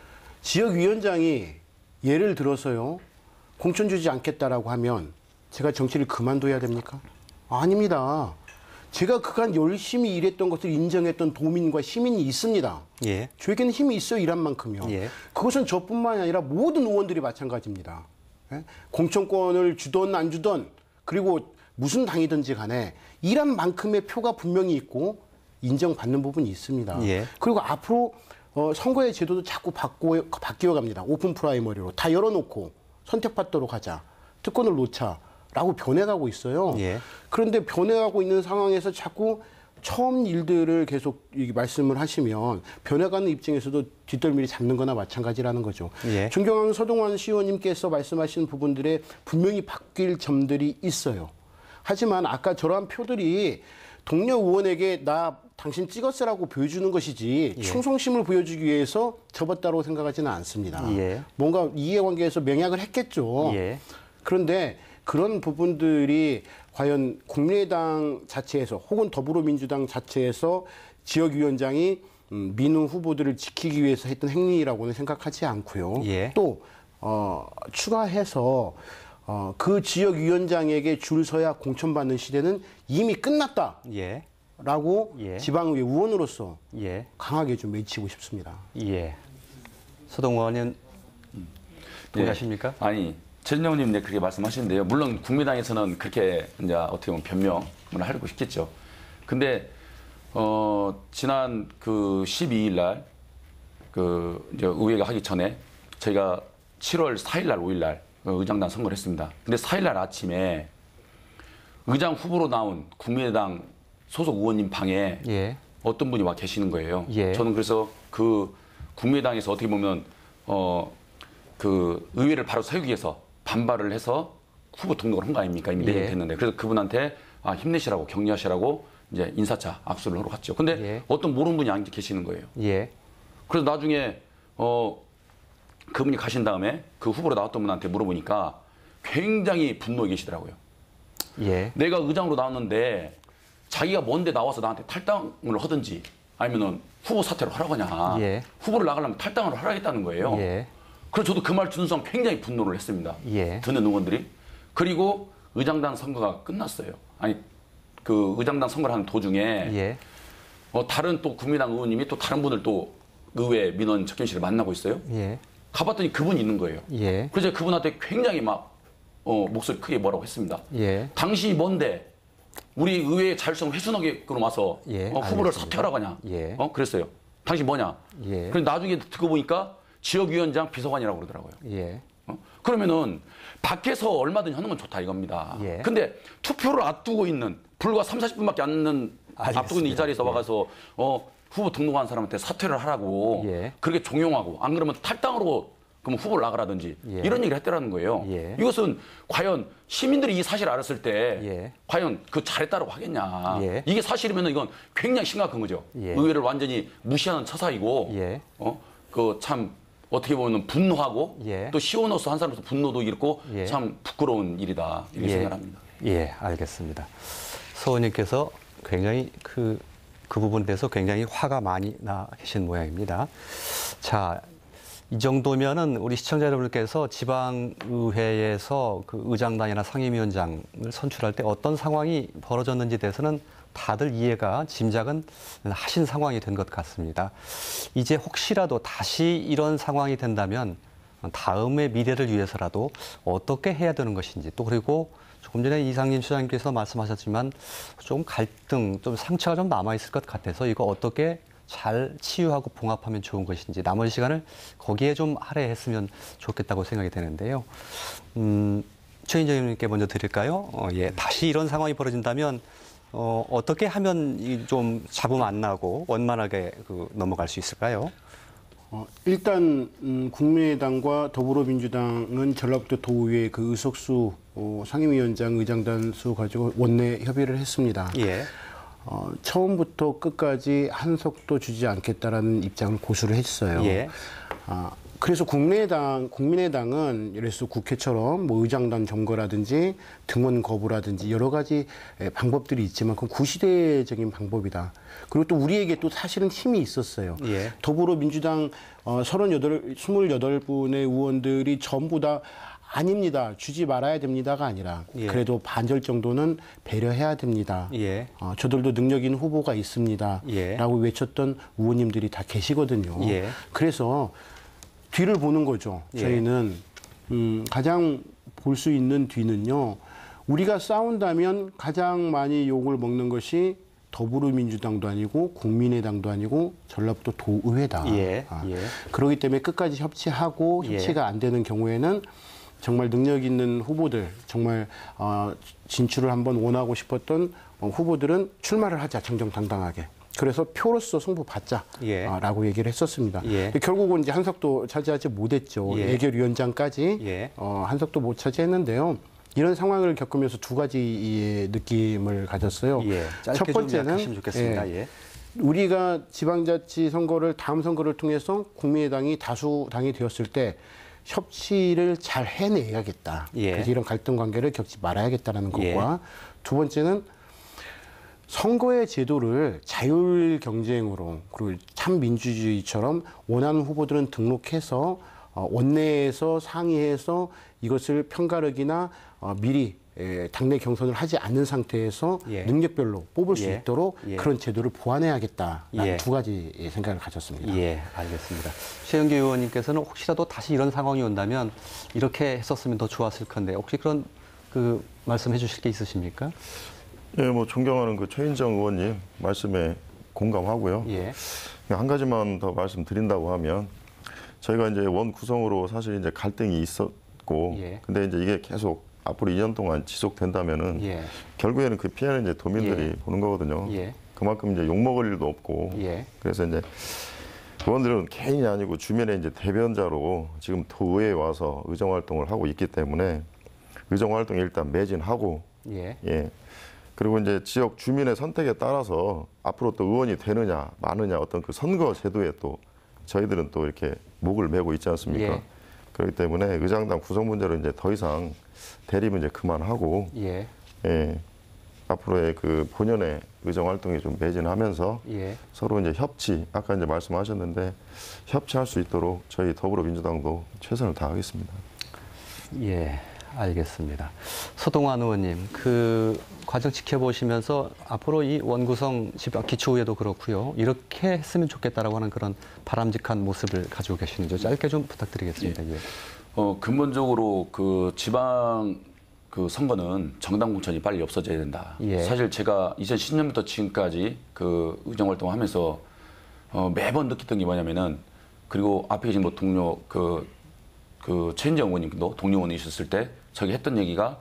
지역위원장이 예를 들어서요, 공천 주지 않겠다라고 하면 제가 정치를 그만둬야 됩니까? 아닙니다. 제가 그간 열심히 일했던 것을 인정했던 도민과 시민이 있습니다. 예. 저에게는 힘이 있어요, 일한 만큼요. 예. 그것은 저뿐만이 아니라 모든 의원들이 마찬가지입니다. 예? 공천권을 주던 안 주던, 그리고 무슨 당이든지 간에 일한 만큼의 표가 분명히 있고 인정받는 부분이 있습니다. 예. 그리고 앞으로 어, 선거의 제도도 자꾸 바꿔, 바뀌어 갑니다. 오픈 프라이머리로 다 열어놓고 선택받도록 하자. 특권을 놓자라고 변해가고 있어요. 예. 그런데 변해가고 있는 상황에서 자꾸 처음 일들을 계속 말씀을 하시면 변해가는 입장에서도 뒷덜미를 잡는 거나 마찬가지라는 거죠. 예. 존경하는 서동환 시의원님께서 말씀하신 부분들에 분명히 바뀔 점들이 있어요. 하지만 아까 저러한 표들이 동료 의원에게 나 당신 찍었으라고 보여주는 것이지 예. 충성심을 보여주기 위해서 접었다고 생각하지는 않습니다. 예. 뭔가 이해관계에서 맹약을 했겠죠. 예. 그런데 그런 부분들이 과연 국민의당 자체에서 혹은 더불어민주당 자체에서 지역위원장이 음, 민우 후보들을 지키기 위해서 했던 행위라고는 생각하지 않고요. 예. 또 어, 추가해서 어, 그 지역위원장에게 줄 서야 공천받는 시대는 이미 끝났다. 예. 라고 예. 지방의회 의원으로서 예. 강하게 좀 외치고 싶습니다. 예. 서동원 의원님 동의하십니까? 예. 아니, 최진영님 네, 그렇게 말씀하시는데요. 물론 국민당에서는 그렇게 이제 어떻게 보면 변명을 하고 싶겠죠. 근데 어, 지난 그 십이 일 날 그 이제 의회가 하기 전에 저희가 칠월 사일 날, 오일 날 의장단 선거를 했습니다. 근데 사일 날 아침에 의장 후보로 나온 국민의당 소속 의원님 방에 예. 어떤 분이 와 계시는 거예요. 예. 저는 그래서 그 국민의당에서 어떻게 보면 어 그 의회를 바로 세우기 위해서 반발을 해서 후보 등록을 한 거 아닙니까? 이미 예. 내년 됐는데. 그래서 그분한테 아, 힘내시라고 격려하시라고 이제 인사차 악수를 하러 갔죠. 근데 예. 어떤 모르는 분이 앉아 계시는 거예요. 예. 그래서 나중에 어 그분이 가신 다음에 그 후보로 나왔던 분한테 물어보니까 굉장히 분노해 계시더라고요. 예. 내가 의장으로 나왔는데 자기가 뭔데 나와서 나한테 탈당을 하든지 아니면은 후보 사퇴를 하라고 하냐. 예. 후보를 나가려면 탈당을 하라겠다는 거예요. 예. 그래서 저도 그 말 듣는 순간 굉장히 분노를 했습니다. 예. 듣는 의원들이. 그리고 의장단 선거가 끝났어요. 아니 그 의장단 선거를 하는 도중에 예. 어, 다른 또 국민당 의원님이 또 다른 분을 또 의회 민원 접견실을 만나고 있어요. 예. 가봤더니 그분이 있는 거예요. 예. 그래서 제가 그분한테 굉장히 막 어, 목소리 크게 뭐라고 했습니다. 예. 당신이 뭔데 우리 의회의 자율성을 훼손하게끔 와서 예, 어, 후보를 알겠습니다. 사퇴하라고 하냐. 예. 어, 그랬어요. 당신 뭐냐. 예. 그런데 나중에 듣고 보니까 지역위원장 비서관이라고 그러더라고요. 예. 어? 그러면은 밖에서 얼마든지 하는 건 좋다 이겁니다. 예. 근데 투표를 앞두고 있는 불과 삼사십 분밖에 안 되는 알겠습니다. 앞두고 있는 이 자리에서 예. 와가서 어, 후보 등록한 사람한테 사퇴를 하라고 예. 그렇게 종용하고 안 그러면 탈당으로 그럼 후보를 나가라든지 예. 이런 얘기를 했다라는 거예요. 예. 이것은 과연 시민들이 이 사실을 알았을 때 예. 과연 그 잘했다고 하겠냐. 예. 이게 사실이면 이건 굉장히 심각한 거죠. 예. 의회를 완전히 무시하는 처사이고 예. 어? 그 참 어떻게 보면 분노하고 예. 또 시원으로서 한 사람으로서 분노도 있고 예. 참 부끄러운 일이다 이렇게 예. 생각합니다. 예, 알겠습니다. 서 의원님께서 굉장히 그, 그 부분에 대해서 굉장히 화가 많이 나 계신 모양입니다. 자, 이 정도면은 우리 시청자 여러분께서 지방의회에서 그 의장단이나 상임위원장을 선출할 때 어떤 상황이 벌어졌는지에 대해서는 다들 이해가, 짐작은 하신 상황이 된 것 같습니다. 이제 혹시라도 다시 이런 상황이 된다면 다음의 미래를 위해서라도 어떻게 해야 되는 것인지, 또 그리고 조금 전에 이상님 소장님께서 말씀하셨지만 좀 갈등, 좀 상처가 좀 남아있을 것 같아서 이거 어떻게 잘 치유하고 봉합하면 좋은 것인지 나머지 시간을 거기에 좀 할애했으면 좋겠다고 생각이 되는데요. 음, 최인정님께 먼저 드릴까요? 어, 예, 다시 이런 상황이 벌어진다면 어, 어떻게 하면 이 좀 잡음 안 나고 원만하게 그 넘어갈 수 있을까요? 어, 일단 음, 국민의당과 더불어민주당은 전라북도 도의회 그 의석수 어, 상임위원장 의장단 수 가지고 원내 협의를 했습니다. 예. 어, 처음부터 끝까지 한 석도 주지 않겠다라는 입장을 고수를 했어요. 예. 아, 그래서 국민의당, 국민의당은 예를 들어서 국회처럼 뭐 의장단 점거라든지 등원 거부라든지 여러 가지 방법들이 있지만 그건 구시대적인 방법이다. 그리고 또 우리에게 또 사실은 힘이 있었어요. 예. 더불어민주당 어, 서른여덟, 스물여덟 분의 의원들이 전부 다 아닙니다. 주지 말아야 됩니다가 아니라 예. 그래도 반절 정도는 배려해야 됩니다. 예. 어, 저들도 능력 있는 후보가 있습니다. 예. 라고 외쳤던 의원님들이 다 계시거든요. 예. 그래서 뒤를 보는 거죠. 예. 저희는 음, 가장 볼 수 있는 뒤는요. 우리가 싸운다면 가장 많이 욕을 먹는 것이 더불어민주당도 아니고 국민의당도 아니고 전라북도 도의회다. 예. 아, 예. 그렇기 때문에 끝까지 협치하고 예. 협치가 안 되는 경우에는 정말 능력 있는 후보들, 정말 어, 진출을 한번 원하고 싶었던 어, 후보들은 출마를 하자, 정정당당하게. 그래서 표로서 승부 받자라고 예. 얘기를 했었습니다. 예. 결국은 이제 한석도 차지하지 못했죠. 예. 예결위원장까지 예. 어, 한석도 못 차지했는데요. 이런 상황을 겪으면서 두 가지의 느낌을 가졌어요. 예. 짧게 첫 좀 번째는 요약하시면 좋겠습니다. 예, 예. 우리가 지방자치 선거를 다음 선거를 통해서 국민의당이 다수당이 되었을 때 협치를 잘 해내야겠다. 예. 그래서 이런 갈등 관계를 겪지 말아야겠다는 예. 것과 두 번째는 선거의 제도를 자율 경쟁으로 그리고 참 민주주의처럼 원하는 후보들은 등록해서 어, 원내에서 상의해서 이것을 편가르기나 어, 미리 에, 당내 경선을 하지 않는 상태에서 예. 능력별로 뽑을 수 예. 있도록 예. 그런 제도를 보완해야겠다라는 예. 두 가지 생각을 가졌습니다. 예, 알겠습니다. 최영규 의원님께서는 혹시라도 다시 이런 상황이 온다면 이렇게 했었으면 더 좋았을 건데 혹시 그런 그 말씀해 주실 게 있으십니까? 예, 뭐 존경하는 그 최인정 의원님 말씀에 공감하고요. 예. 한 가지만 더 말씀드린다고 하면 저희가 이제 원 구성으로 사실 이제 갈등이 있었고, 예. 근데 이제 이게 계속 앞으로 이 년 동안 지속된다면은 예. 결국에는 그 피해는 이제 도민들이 예. 보는 거거든요. 예. 그만큼 이제 욕 먹을 일도 없고, 예. 그래서 이제 의원들은 개인이 아니고 주민의 이제 대변자로 지금 도의회에 와서 의정 활동을 하고 있기 때문에 의정 활동에 일단 매진하고, 예. 예. 그리고 이제 지역 주민의 선택에 따라서 앞으로 또 의원이 되느냐 마느냐 어떤 그 선거 제도에 또 저희들은 또 이렇게 목을 메고 있지 않습니까? 예. 그렇기 때문에 의장당 구성 문제로 이제 더 이상 대립은 이제 그만하고, 예. 예. 앞으로의 그 본연의 의정 활동에 좀 매진하면서 예. 서로 이제 협치, 아까 이제 말씀하셨는데 협치할 수 있도록 저희 더불어민주당도 최선을 다하겠습니다. 예. 알겠습니다. 서동환 의원님, 그 과정 지켜보시면서 앞으로 이 원구성 지방 기초의회도 그렇고요. 이렇게 했으면 좋겠다라고 하는 그런 바람직한 모습을 가지고 계시는지 짧게 좀 부탁드리겠습니다. 예. 어, 근본적으로 그 지방 그 선거는 정당 공천이 빨리 없어져야 된다. 예. 사실 제가 이천십 년부터 지금까지 그 의정 활동을 하면서 어, 매번 느꼈던 게 뭐냐면은 그리고 앞에 계신 뭐 동료 그, 그 최인정 의원님도 동료 의원이셨을 때 저기 했던 얘기가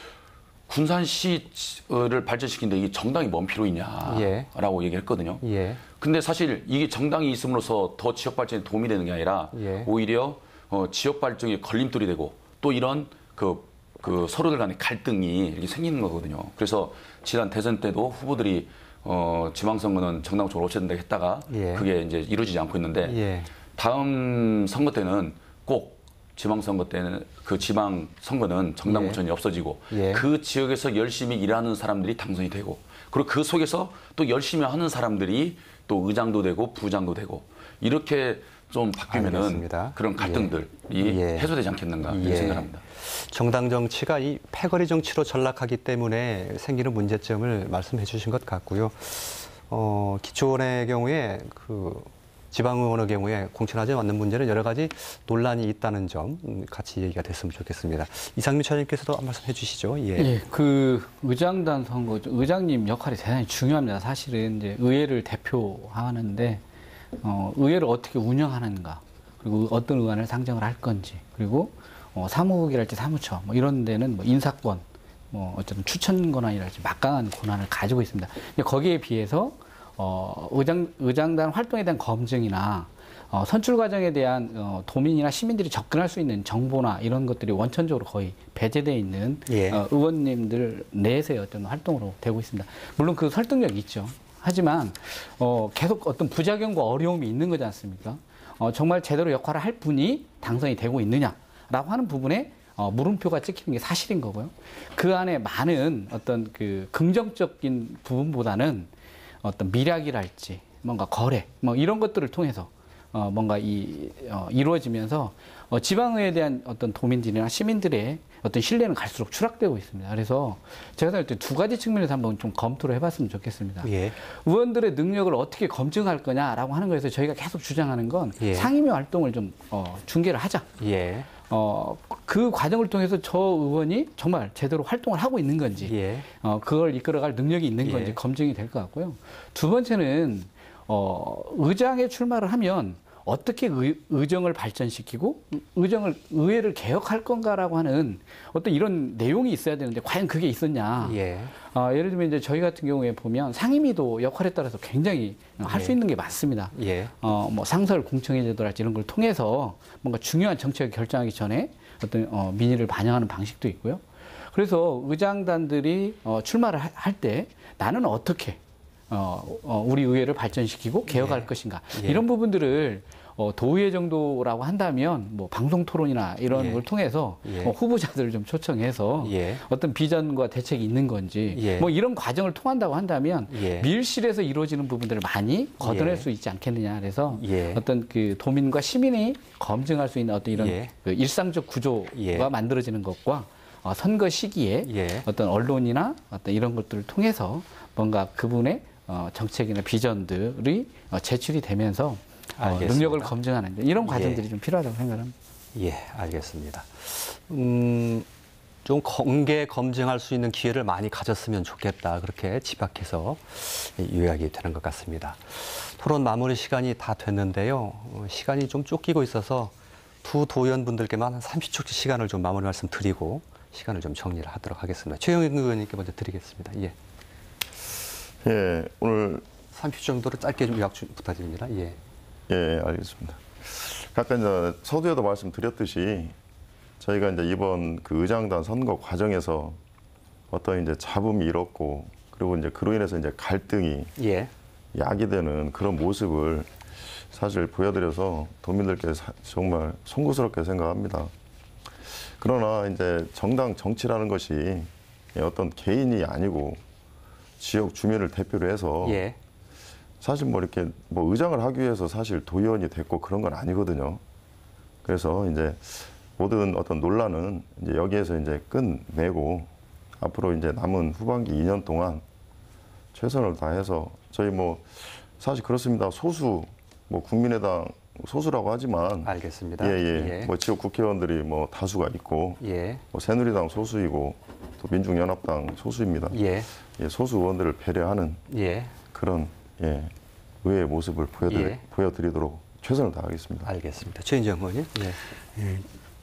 군산시를 발전시키는데 이게 정당이 뭔 필요 있냐라고 예. 얘기했거든요. 예. 근데 사실 이게 정당이 있음으로써 더 지역 발전에 도움이 되는 게 아니라 예. 오히려 어, 지역 발전에 걸림돌이 되고 또 이런 그, 그 서로들 간의 갈등이 이렇게 생기는 거거든요. 그래서 지난 대선 때도 후보들이 어, 지방선거는 정당적으로 없애야 된다고 했다가 예. 그게 이제 이루어지지 않고 있는데 예. 다음 선거 때는 꼭 지방선거 때는 그 지방선거는 정당 예. 공천이 없어지고 예. 그 지역에서 열심히 일하는 사람들이 당선이 되고 그리고 그 속에서 또 열심히 하는 사람들이 또 의장도 되고 부장도 되고 이렇게 좀 바뀌면은 알겠습니다. 그런 갈등들이 예. 해소되지 않겠는가 이렇게 예. 생각합니다. 정당 정치가 이 패거리 정치로 전락하기 때문에 생기는 문제점을 말씀해 주신 것 같고요. 어, 기초원의 경우에 그 지방의원의 경우에 공천하지 않는 문제는 여러 가지 논란이 있다는 점 같이 얘기가 됐으면 좋겠습니다. 이상민 차장님께서도 한 말씀 해주시죠. 예. 예, 그 의장단 선거, 의장님 역할이 대단히 중요합니다. 사실은 이제 의회를 대표하는데 어, 의회를 어떻게 운영하는가, 그리고 어떤 의안을 상정을 할 건지, 그리고 어, 사무국이랄지 사무처 뭐 이런 데는 뭐 인사권, 뭐 어쨌든 추천 권한이랄지 막강한 권한을 가지고 있습니다. 근데 거기에 비해서 어, 의장, 의장단 활동에 대한 검증이나 어, 선출 과정에 대한 어, 도민이나 시민들이 접근할 수 있는 정보나 이런 것들이 원천적으로 거의 배제되어 있는 예. 어, 의원님들 내에서의 어떤 활동으로 되고 있습니다. 물론 그 설득력이 있죠. 하지만 어, 계속 어떤 부작용과 어려움이 있는 거지 않습니까? 어, 정말 제대로 역할을 할 분이 당선이 되고 있느냐라고 하는 부분에 어, 물음표가 찍히는 게 사실인 거고요. 그 안에 많은 어떤 그 긍정적인 부분보다는 어떤 미략이랄지 뭔가 거래 뭐 이런 것들을 통해서 어, 뭔가 이, 어, 이루어지면서 어, 지방의회에 대한 어떤 도민들이나 시민들의 어떤 신뢰는 갈수록 추락되고 있습니다. 그래서 제가 생각할 때 두 가지 측면에서 한번 좀 검토를 해봤으면 좋겠습니다. 예. 의원들의 능력을 어떻게 검증할 거냐라고 하는 거에서 저희가 계속 주장하는 건 예. 상임위 활동을 좀 어, 중계를 하자. 예. 어, 그 과정을 통해서 저 의원이 정말 제대로 활동을 하고 있는 건지, 예. 어, 그걸 이끌어갈 능력이 있는 건지 예. 검증이 될 것 같고요. 두 번째는 어, 의장에 출마를 하면 어떻게 의, 의정을 발전시키고 의정을 의회를 개혁할 건가라고 하는 어떤 이런 내용이 있어야 되는데 과연 그게 있었냐? 예. 어, 예를 들면 이제 저희 같은 경우에 보면 상임위도 역할에 따라서 굉장히 할 수 예. 있는 게 많습니다. 예. 어, 뭐 상설 공청회 제도랄지 이런 걸 통해서 뭔가 중요한 정책을 결정하기 전에 어떤 어, 민의를 반영하는 방식도 있고요. 그래서 의장단들이 어, 출마를 할 때 나는 어떻게 어, 어, 우리 의회를 발전시키고 개혁할 예. 것인가 예. 이런 부분들을 어, 도의회 정도라고 한다면 뭐 방송 토론이나 이런 예. 걸 통해서 예. 어, 후보자들을 좀 초청해서 예. 어떤 비전과 대책이 있는 건지 예. 뭐 이런 과정을 통한다고 한다면 예. 밀실에서 이루어지는 부분들을 많이 걷어낼 예. 수 있지 않겠느냐. 그래서 예. 어떤 그 도민과 시민이 검증할 수 있는 어떤 이런 예. 그 일상적 구조가 예. 만들어지는 것과 어, 선거 시기에 예. 어떤 언론이나 어떤 이런 것들을 통해서 뭔가 그분의 어, 정책이나 비전들이 어, 제출이 되면서 어, 알겠습니다. 능력을 검증하는 이런 예. 과정들이 좀 필요하다고 생각합니다. 예, 알겠습니다. 음, 좀 공개 검증할 수 있는 기회를 많이 가졌으면 좋겠다. 그렇게 집약해서 요약이 되는 것 같습니다. 토론 마무리 시간이 다 됐는데요. 어, 시간이 좀 쫓기고 있어서 두 도의원분들께만 한 삼십 초씩 시간을 좀 마무리 말씀 드리고 시간을 좀 정리를 하도록 하겠습니다. 최영일 의원님께 먼저 드리겠습니다. 예. 예, 오늘 삼십 초 정도로 짧게 좀 요약 좀 부탁드립니다. 예. 예, 알겠습니다. 아까 이제 서두에도 말씀드렸듯이 저희가 이제 이번 그 의장단 선거 과정에서 어떤 이제 잡음이 일었고 그리고 이제 그로 인해서 이제 갈등이 예. 야기되는 그런 모습을 사실 보여드려서 도민들께 사- 정말 송구스럽게 생각합니다. 그러나 이제 정당 정치라는 것이 어떤 개인이 아니고 지역 주민을 대표로 해서 예. 사실 뭐 이렇게 뭐 의장을 하기 위해서 사실 도의원이 됐고 그런 건 아니거든요. 그래서 이제 모든 어떤 논란은 이제 여기에서 이제 끝내고 앞으로 이제 남은 후반기 이 년 동안 최선을 다해서 저희 뭐 사실 그렇습니다. 소수 뭐 국민의당 소수라고 하지만 알겠습니다. 예예 예. 뭐 지역 국회의원들이 뭐 다수가 있고 예. 뭐 새누리당 소수이고 또 민중연합당 소수입니다. 예. 예, 소수 의원들을 배려하는 예. 그런 예, 의회의 모습을 보여드리, 예. 보여드리도록 최선을 다하겠습니다. 알겠습니다. 최인정 의원님. 예.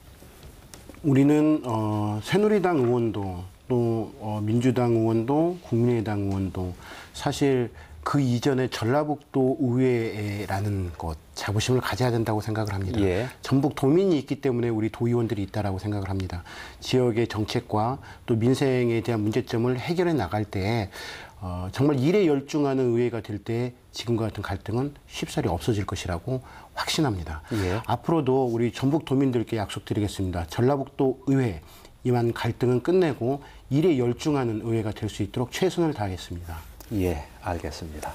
우리는 어, 새누리당 의원도 또 어, 민주당 의원도 국민의당 의원도 사실 그 이전에 전라북도 의회라는 것 자부심을 가져야 된다고 생각을 합니다. 예. 전북 도민이 있기 때문에 우리 도의원들이 있다라고 생각을 합니다. 지역의 정책과 또 민생에 대한 문제점을 해결해 나갈 때 어, 정말 일에 열중하는 의회가 될 때 지금과 같은 갈등은 쉽사리 없어질 것이라고 확신합니다. 예. 앞으로도 우리 전북 도민들께 약속드리겠습니다. 전라북도 의회 이만 갈등은 끝내고 일에 열중하는 의회가 될 수 있도록 최선을 다하겠습니다. 예, 알겠습니다.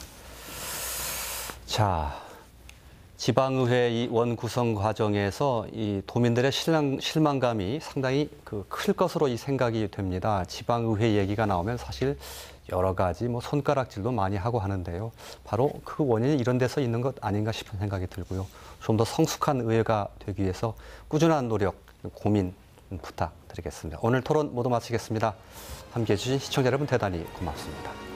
자, 지방의회 이 원구성 과정에서 이 도민들의 실망, 실망감이 상당히 그 클 것으로 이 생각이 됩니다. 지방의회 얘기가 나오면 사실 여러 가지 뭐 손가락질도 많이 하고 하는데요. 바로 그 원인이 이런 데서 있는 것 아닌가 싶은 생각이 들고요. 좀 더 성숙한 의회가 되기 위해서 꾸준한 노력, 고민 부탁드리겠습니다. 오늘 토론 모두 마치겠습니다. 함께해 주신 시청자 여러분 대단히 고맙습니다.